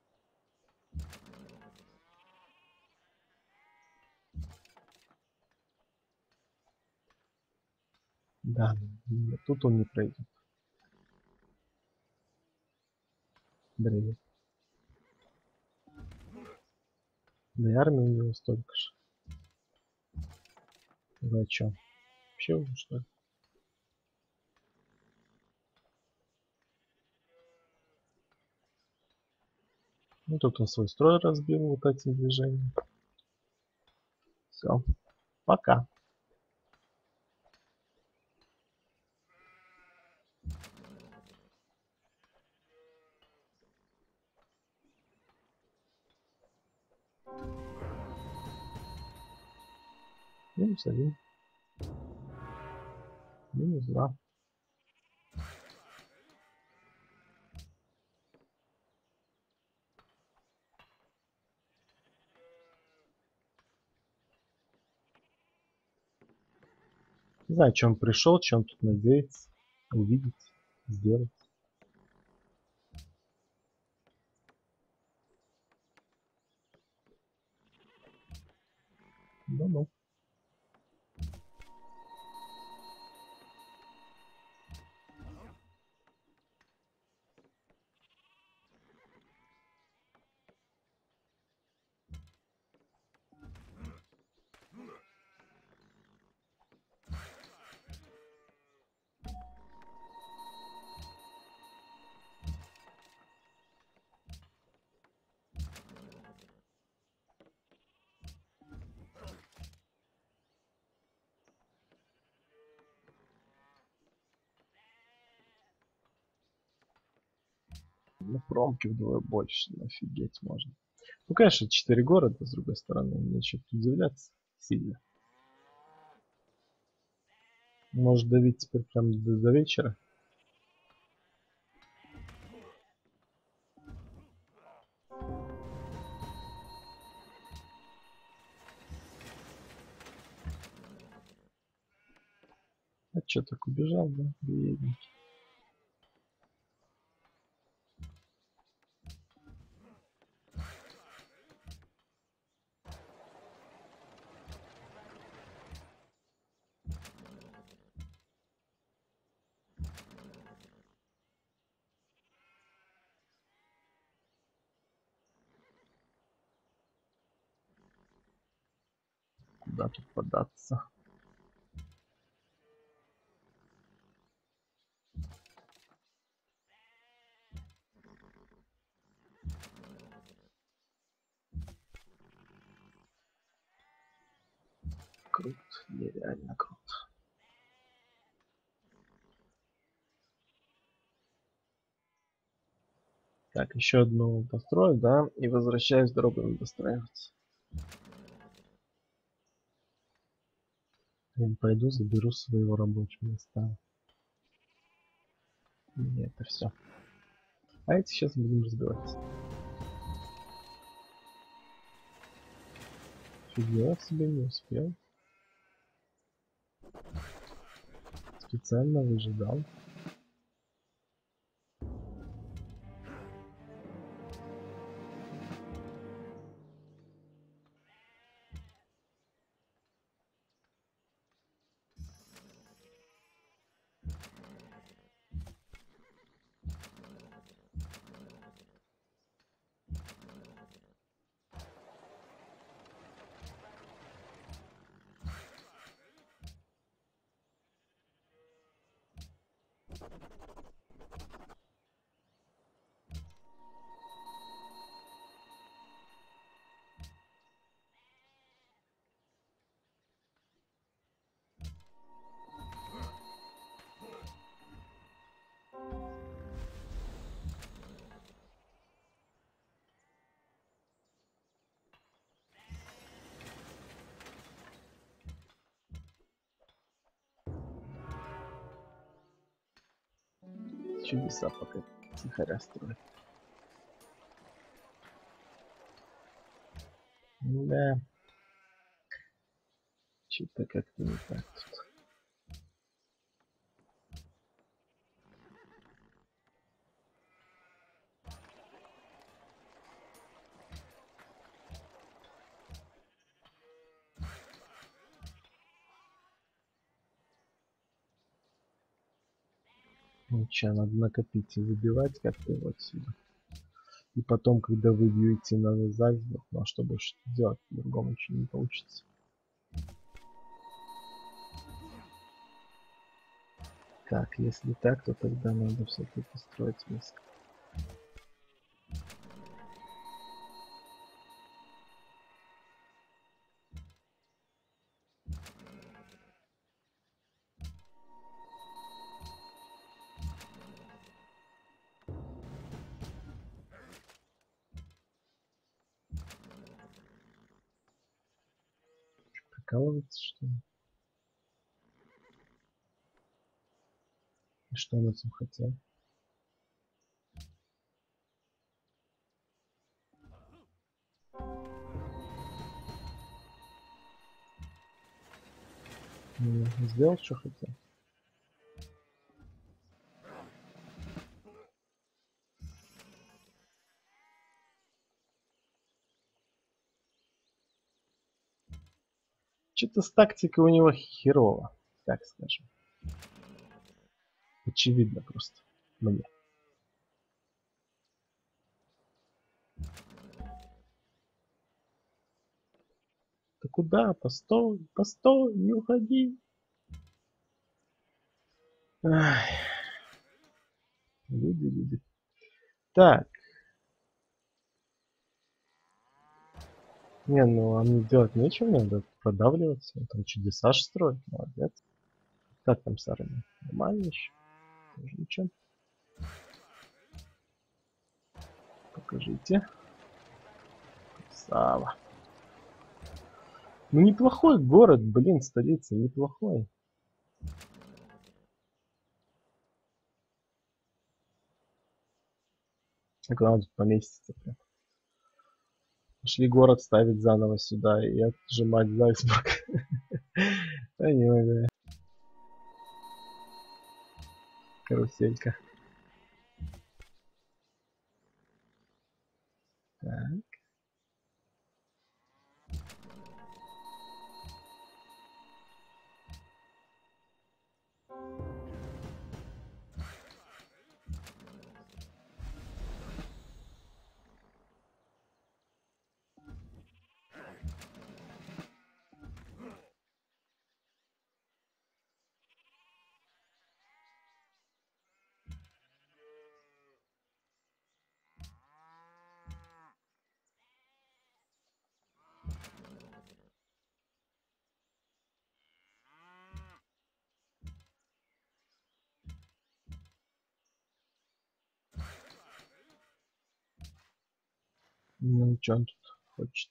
Speaker 1: Да, нет, тут он не пройдет. Бред. Да и армии у него столько же. Вы о чем? Вообще уже что ли? Ну тут он свой строй разбил вот этим движением. Все. Пока. Минус один. Минус два. Не знаю, чем он пришел, чем он тут надеется увидеть, сделать. Да ну. Ну, промки вдвое больше, офигеть можно. Ну, конечно, четыре города, с другой стороны, нечего удивляться сильно. Может давить теперь прям до, до вечера. А чё, так убежал, да? Бедненький. Куда тут податься? Крут, нереально крут. Так, еще одну построю, да, и возвращаюсь, дорогу надо достраиваться. Я пойду заберу своего рабочего места. Нет, это все. А эти сейчас будем разбираться. Фигня себе, не успел. Специально выжидал. Чудеса пока тихоря строит. Да. Что-то как-то не так тут. Ну че, надо накопить и выбивать как-то его отсюда. И потом, когда вы бьете на назад, ну а что больше делать, по-другому ничего не получится. Так, если так, то тогда надо все-таки построить войска. Прикалывается, что ли? И что он этим хотел? Ну, сделал, что хотел. Что-то с тактикой у него херово, так скажем. Очевидно просто мне. Ты куда? Постой, постой, не уходи. Ай. Люди, люди. Так. Не, ну а мне делать нечего, надо продавливаться. Он там чудеса ж строит, молодец. Как там с армией? Нормально еще? Тоже ничего. Скажите. Красава. Ну неплохой город, блин, столица, неплохой. Как надо тут поместиться прям. Пошли город ставить заново сюда и отжимать Зальцбург. Да не могу. Каруселька. Так. Ну, что он тут хочет?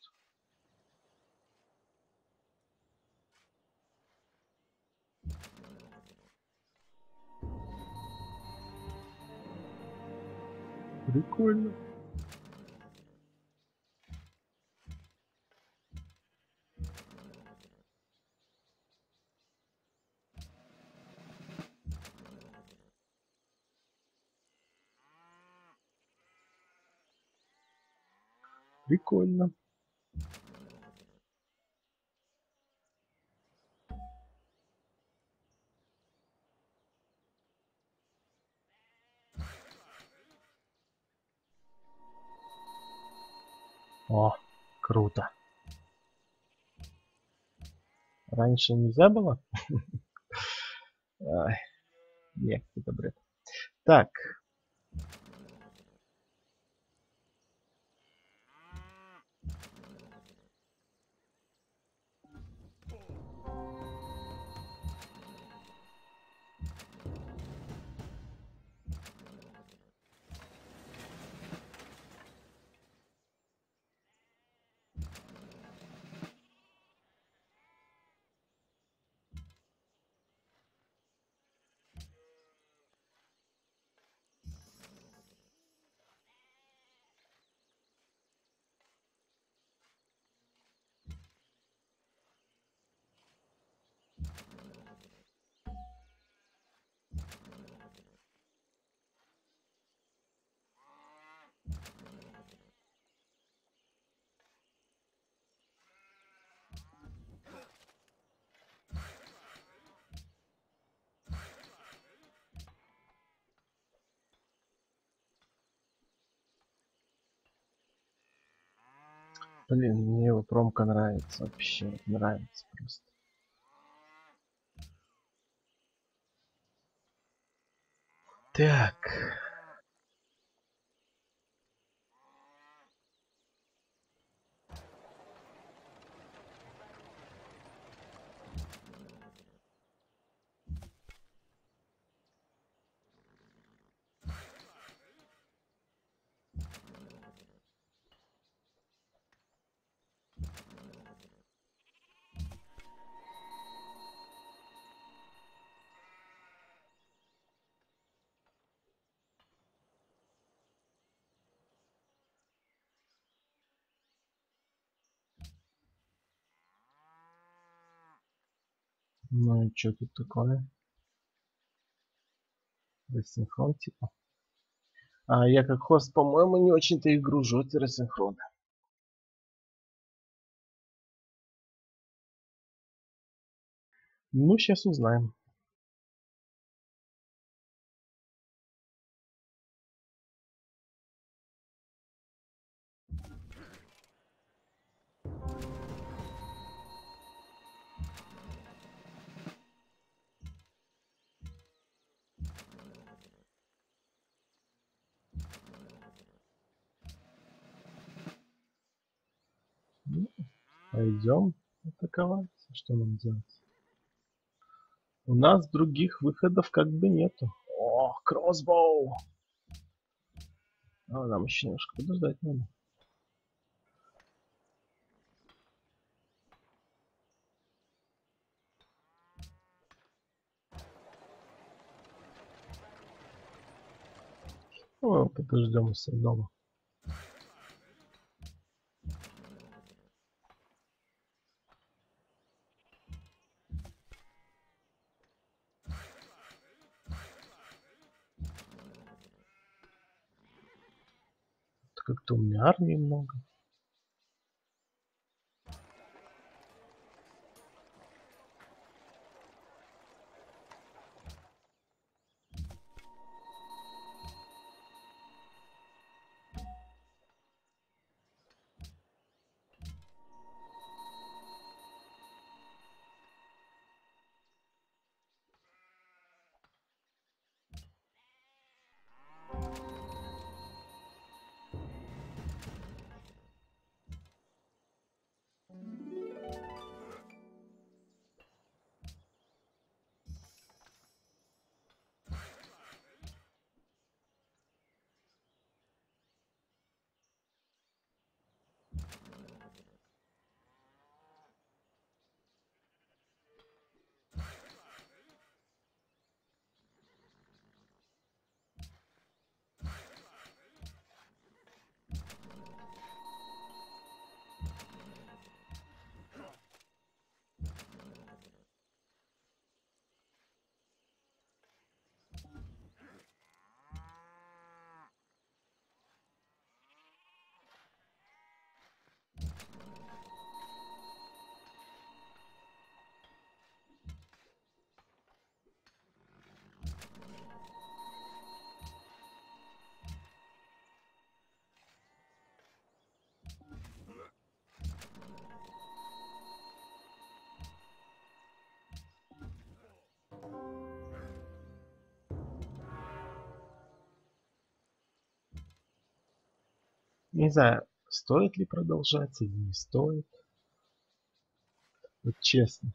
Speaker 1: Прикольно. Прикольно. О, круто. Раньше нельзя было? Ай, нет, это бред. Так. Блин, мне его промка нравится вообще. Нравится просто. Так. Ну и что тут такое? Рассинхрон типа. А я как хост, по-моему, не очень-то и гружу эти рассинхроны. Ну, сейчас узнаем. Ну, пойдем атаковать. Что нам делать? У нас других выходов как бы нету. О, кроссбоу! А нам еще немножко подождать надо. О, подождем все дома. Как-то у меня армии много. Не знаю, стоит ли продолжать или не стоит. Вот честно.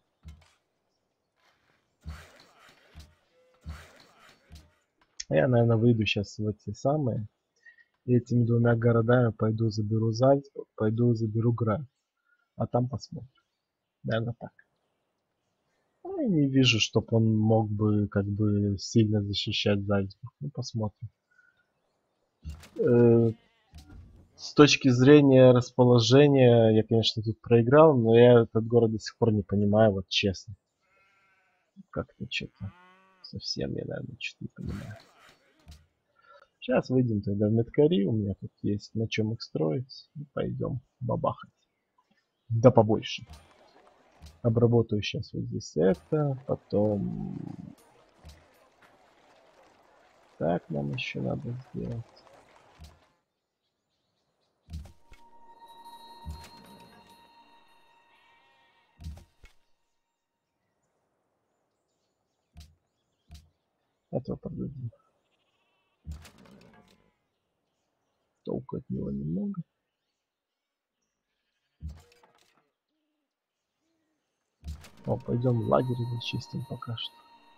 Speaker 1: Я, наверное, выйду сейчас в эти самые. И этими двумя городами пойду заберу Зальцбург, пойду заберу Град. А там посмотрим. Наверное, так. Ну, я не вижу, чтобы он мог бы как бы сильно защищать Зальцбург. Ну, посмотрим. Э, с точки зрения расположения, я, конечно, тут проиграл, но я этот город до сих пор не понимаю, вот честно. Как-то что-то совсем я, наверное, что-то не понимаю. Сейчас выйдем тогда в Медкари, у меня тут есть на чем их строить. И пойдем бабахать. Да побольше. Обработаю сейчас вот здесь это, потом... Так нам еще надо сделать. Этого продадим. Толку от него немного. О, пойдем лагерь зачистим пока что.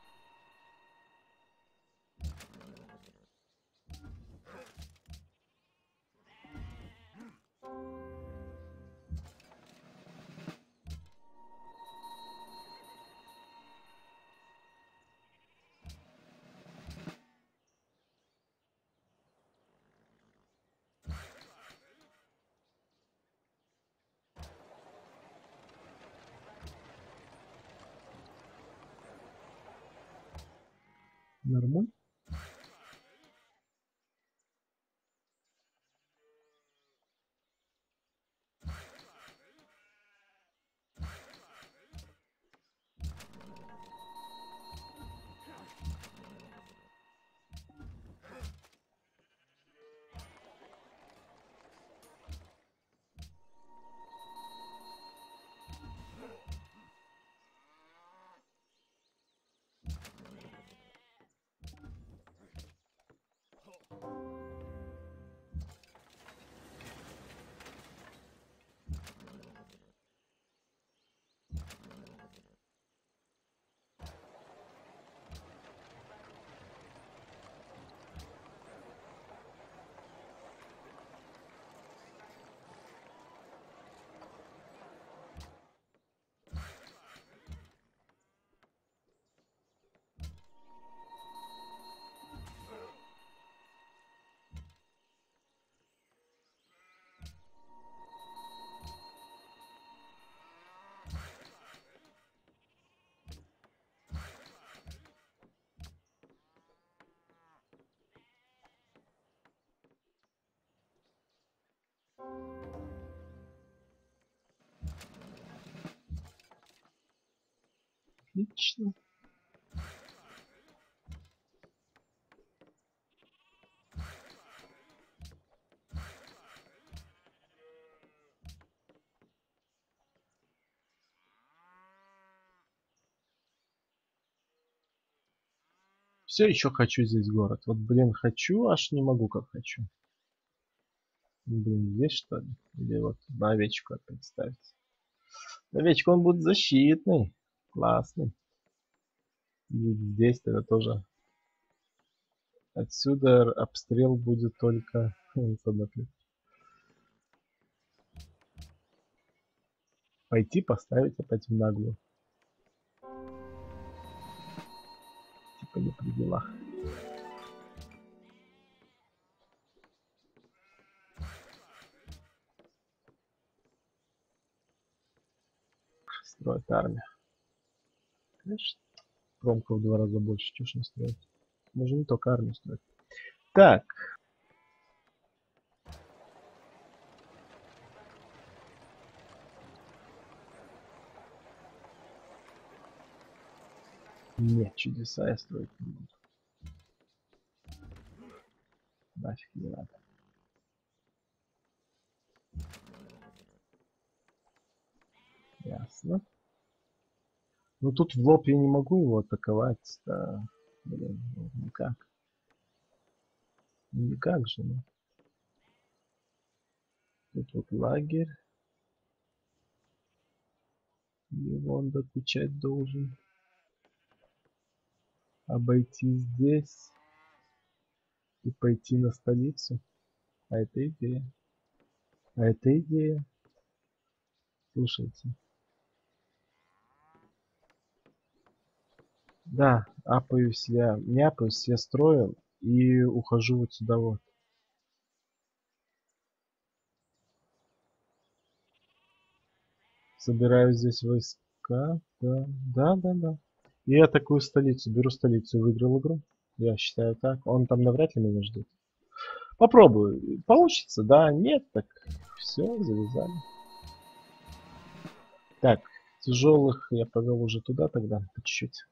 Speaker 1: Нормуль. Отлично. Все еще хочу здесь город. Вот, блин, хочу, аж не могу, как хочу. Блин, здесь что ли? Или вот на овечку опять ставить? Овечка, он будет защитный. Классный. И здесь тогда тоже. Отсюда обстрел будет только с одной клетки. Пойти поставить опять в наглую. Типа не при делах. Строит армию. Конечно. Промка в два раза больше, чего ж не строить. Можно не только армию строить. Так. Нет, чудеса я строить не буду. Нафиг не надо. Ясно. Ну тут в лоб я не могу его атаковать. Да. Блин, ну, никак. Никак же, ну. Тут вот лагерь. Его он докучать должен. Обойти здесь. И пойти на столицу. А это идея. А это идея. Слушайте. Да, апаюсь я. Не апаюсь, я строю. И ухожу вот сюда вот. Собираю здесь войска. Да, да, да, да. И атакую столицу. Беру столицу и выиграл игру. Я считаю так. Он там навряд ли меня ждет. Попробую. Получится, да, нет, так все, завязали. Так, тяжелых я повел уже туда тогда, по чуть-чуть.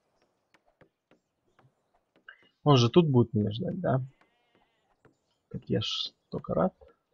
Speaker 1: Он же тут будет меня ждать, да? Так я ж только рад.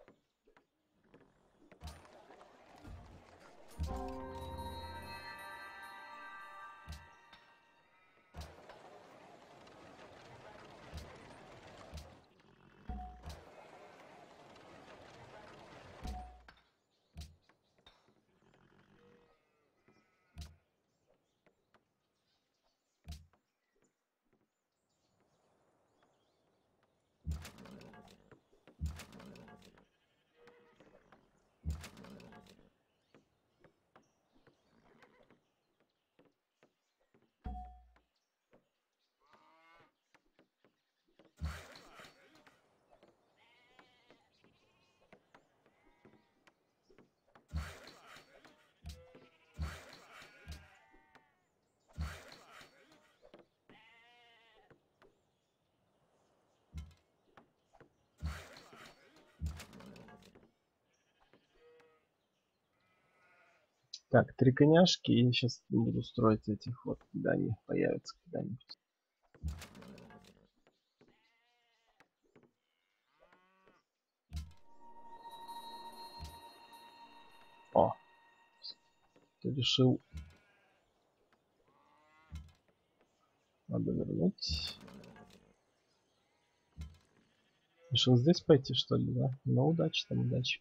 Speaker 1: Так, три коняшки, и сейчас буду строить этих вот, когда они появятся когда-нибудь. О, ты решил. Надо вернуть. Решил здесь пойти, что ли, да? Ну, удачи там, удачи.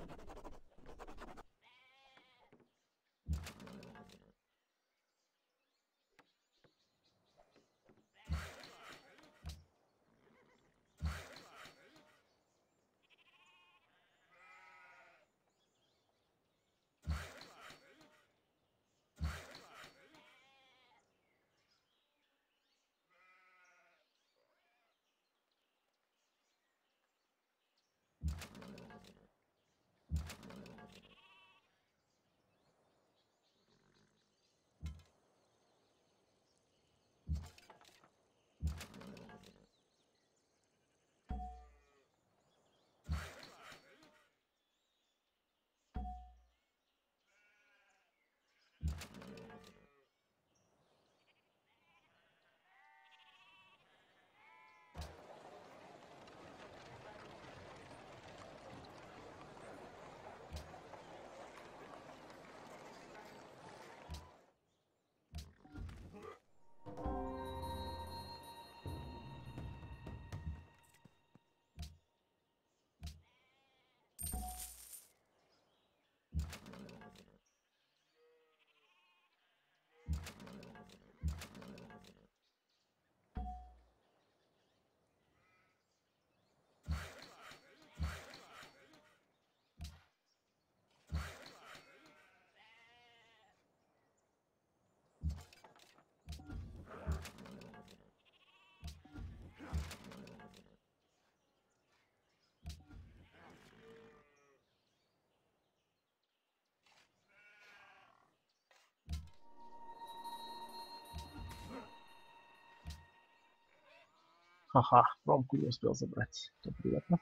Speaker 1: Ха-ха, промку не успел забрать. Это приятно.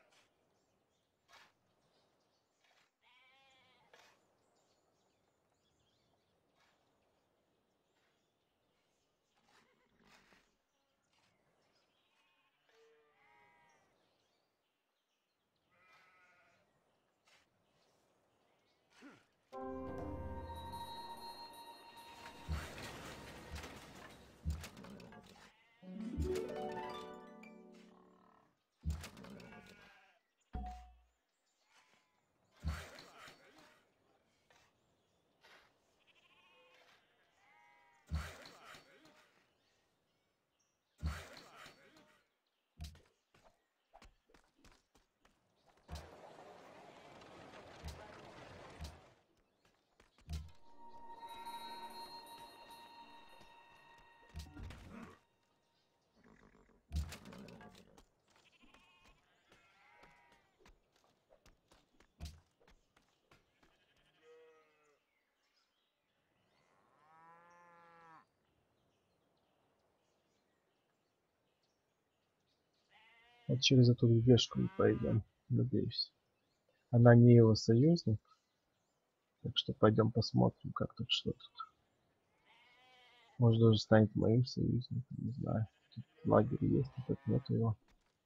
Speaker 1: Вот через эту вешку мы пойдем, надеюсь. Она не его союзник. Так что пойдем посмотрим, как тут, что тут. Может даже станет моим союзником, не знаю. Тут лагерь есть, а тут нет его.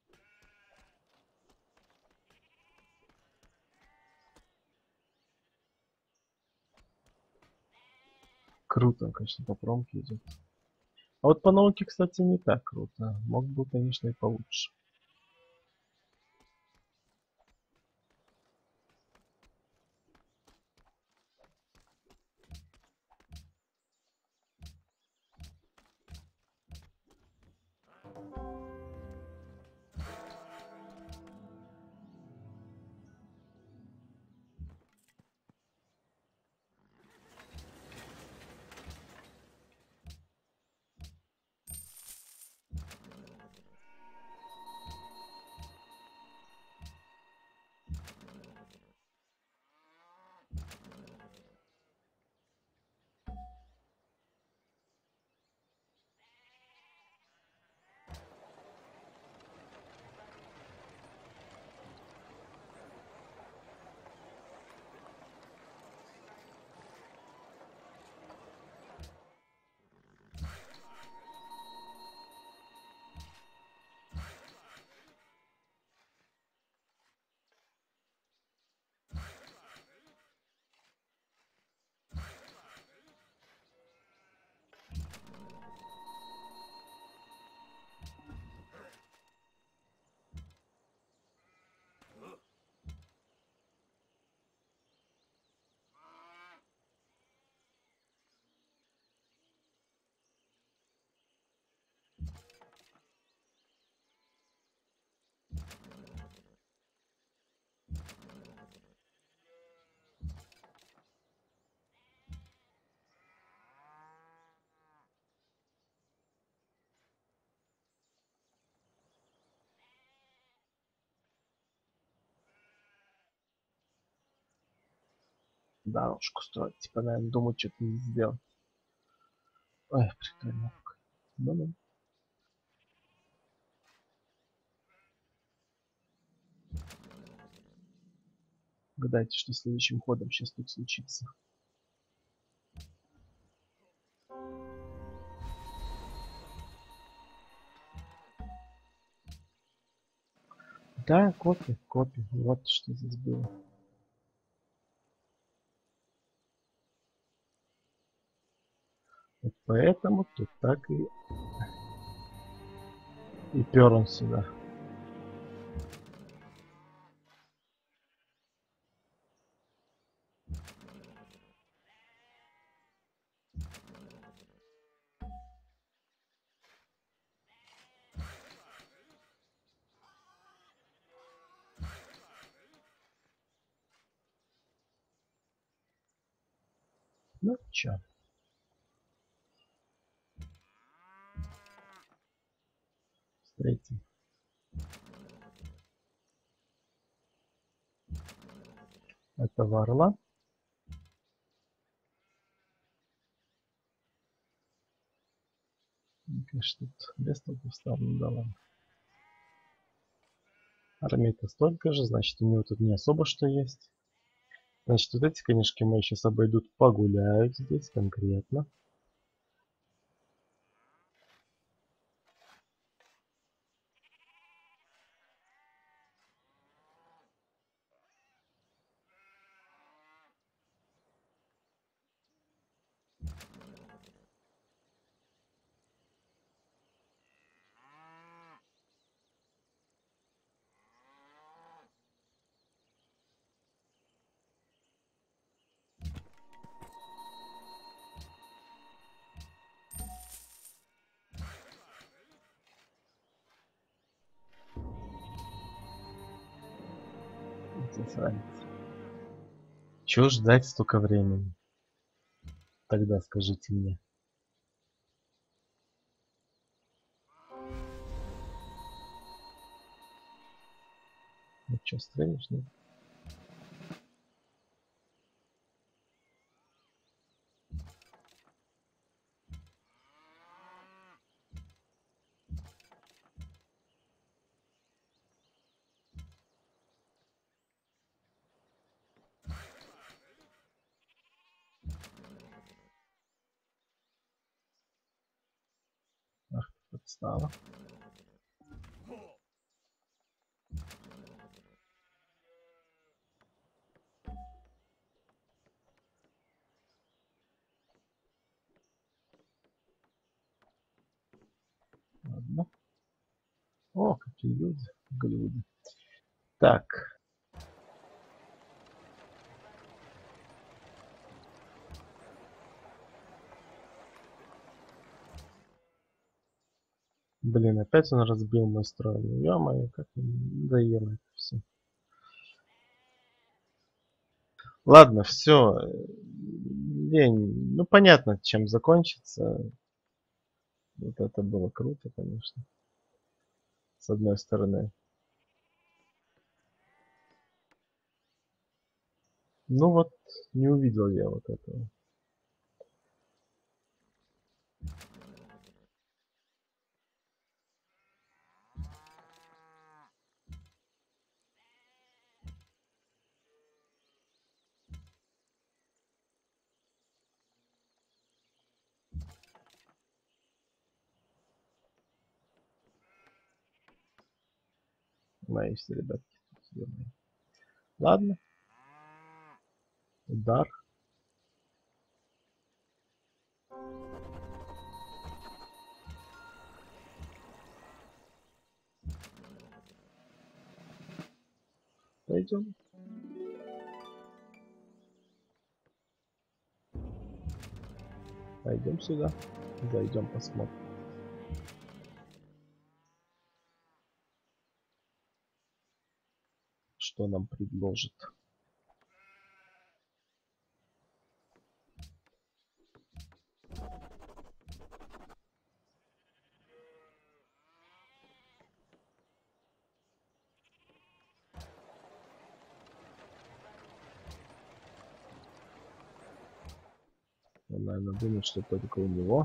Speaker 1: Круто, конечно, по промке идет. А вот по науке, кстати, не так круто. Мог бы, конечно, и получше. дорожку строить. Типа, наверное, думаю, что-то не сделать. Ой, прикольно. Ну-ну. Гадайте, что следующим ходом сейчас тут случится. Да, копи, копи. Вот что здесь было. Вот поэтому тут так и... И пер он сюда. Ну, чё. Встретим. Этого орла. Конечно, тут без толку встал, ну да ладно. Армии-то столько же, значит, у него тут не особо что есть. Значит, вот эти конешки мои сейчас обойдут, погуляют здесь конкретно. Засранец. Чего ждать столько времени? Тогда скажите мне. Ну что, стрелишь, нет? Ах, подстава. Ладно. О, какие люди. Голливуды. Так. Блин, опять он разбил мой строй. Ну, ё-моё, как надоело это все. Ладно, все. Лень. Ну, понятно, чем закончится. Вот это было круто, конечно. С одной стороны. Ну вот, не увидел я вот этого. Мои все ребятки. Ладно. Удар. Пойдем. Пойдем сюда. Зайдем, посмотрим. Что нам предложит. Он, наверное, думает, что только у него.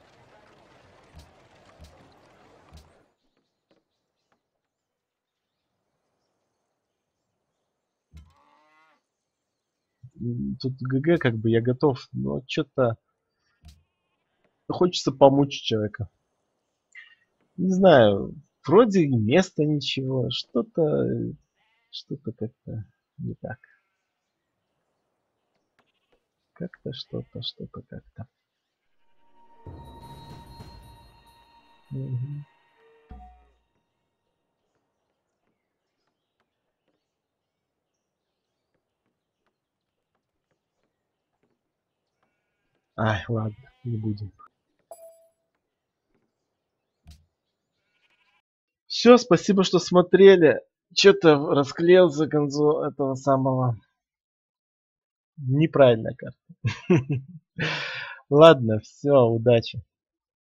Speaker 1: Тут ГГ, как бы я готов, но что-то хочется помучить человека. Не знаю, вроде и места ничего, что-то, что-то как-то не так. Как-то что-то, что-то как-то. Угу. Ай, ладно, не будем. Все, спасибо, что смотрели. Что-то расклеился к концу этого самого. Неправильная карта. Ладно, все, удачи.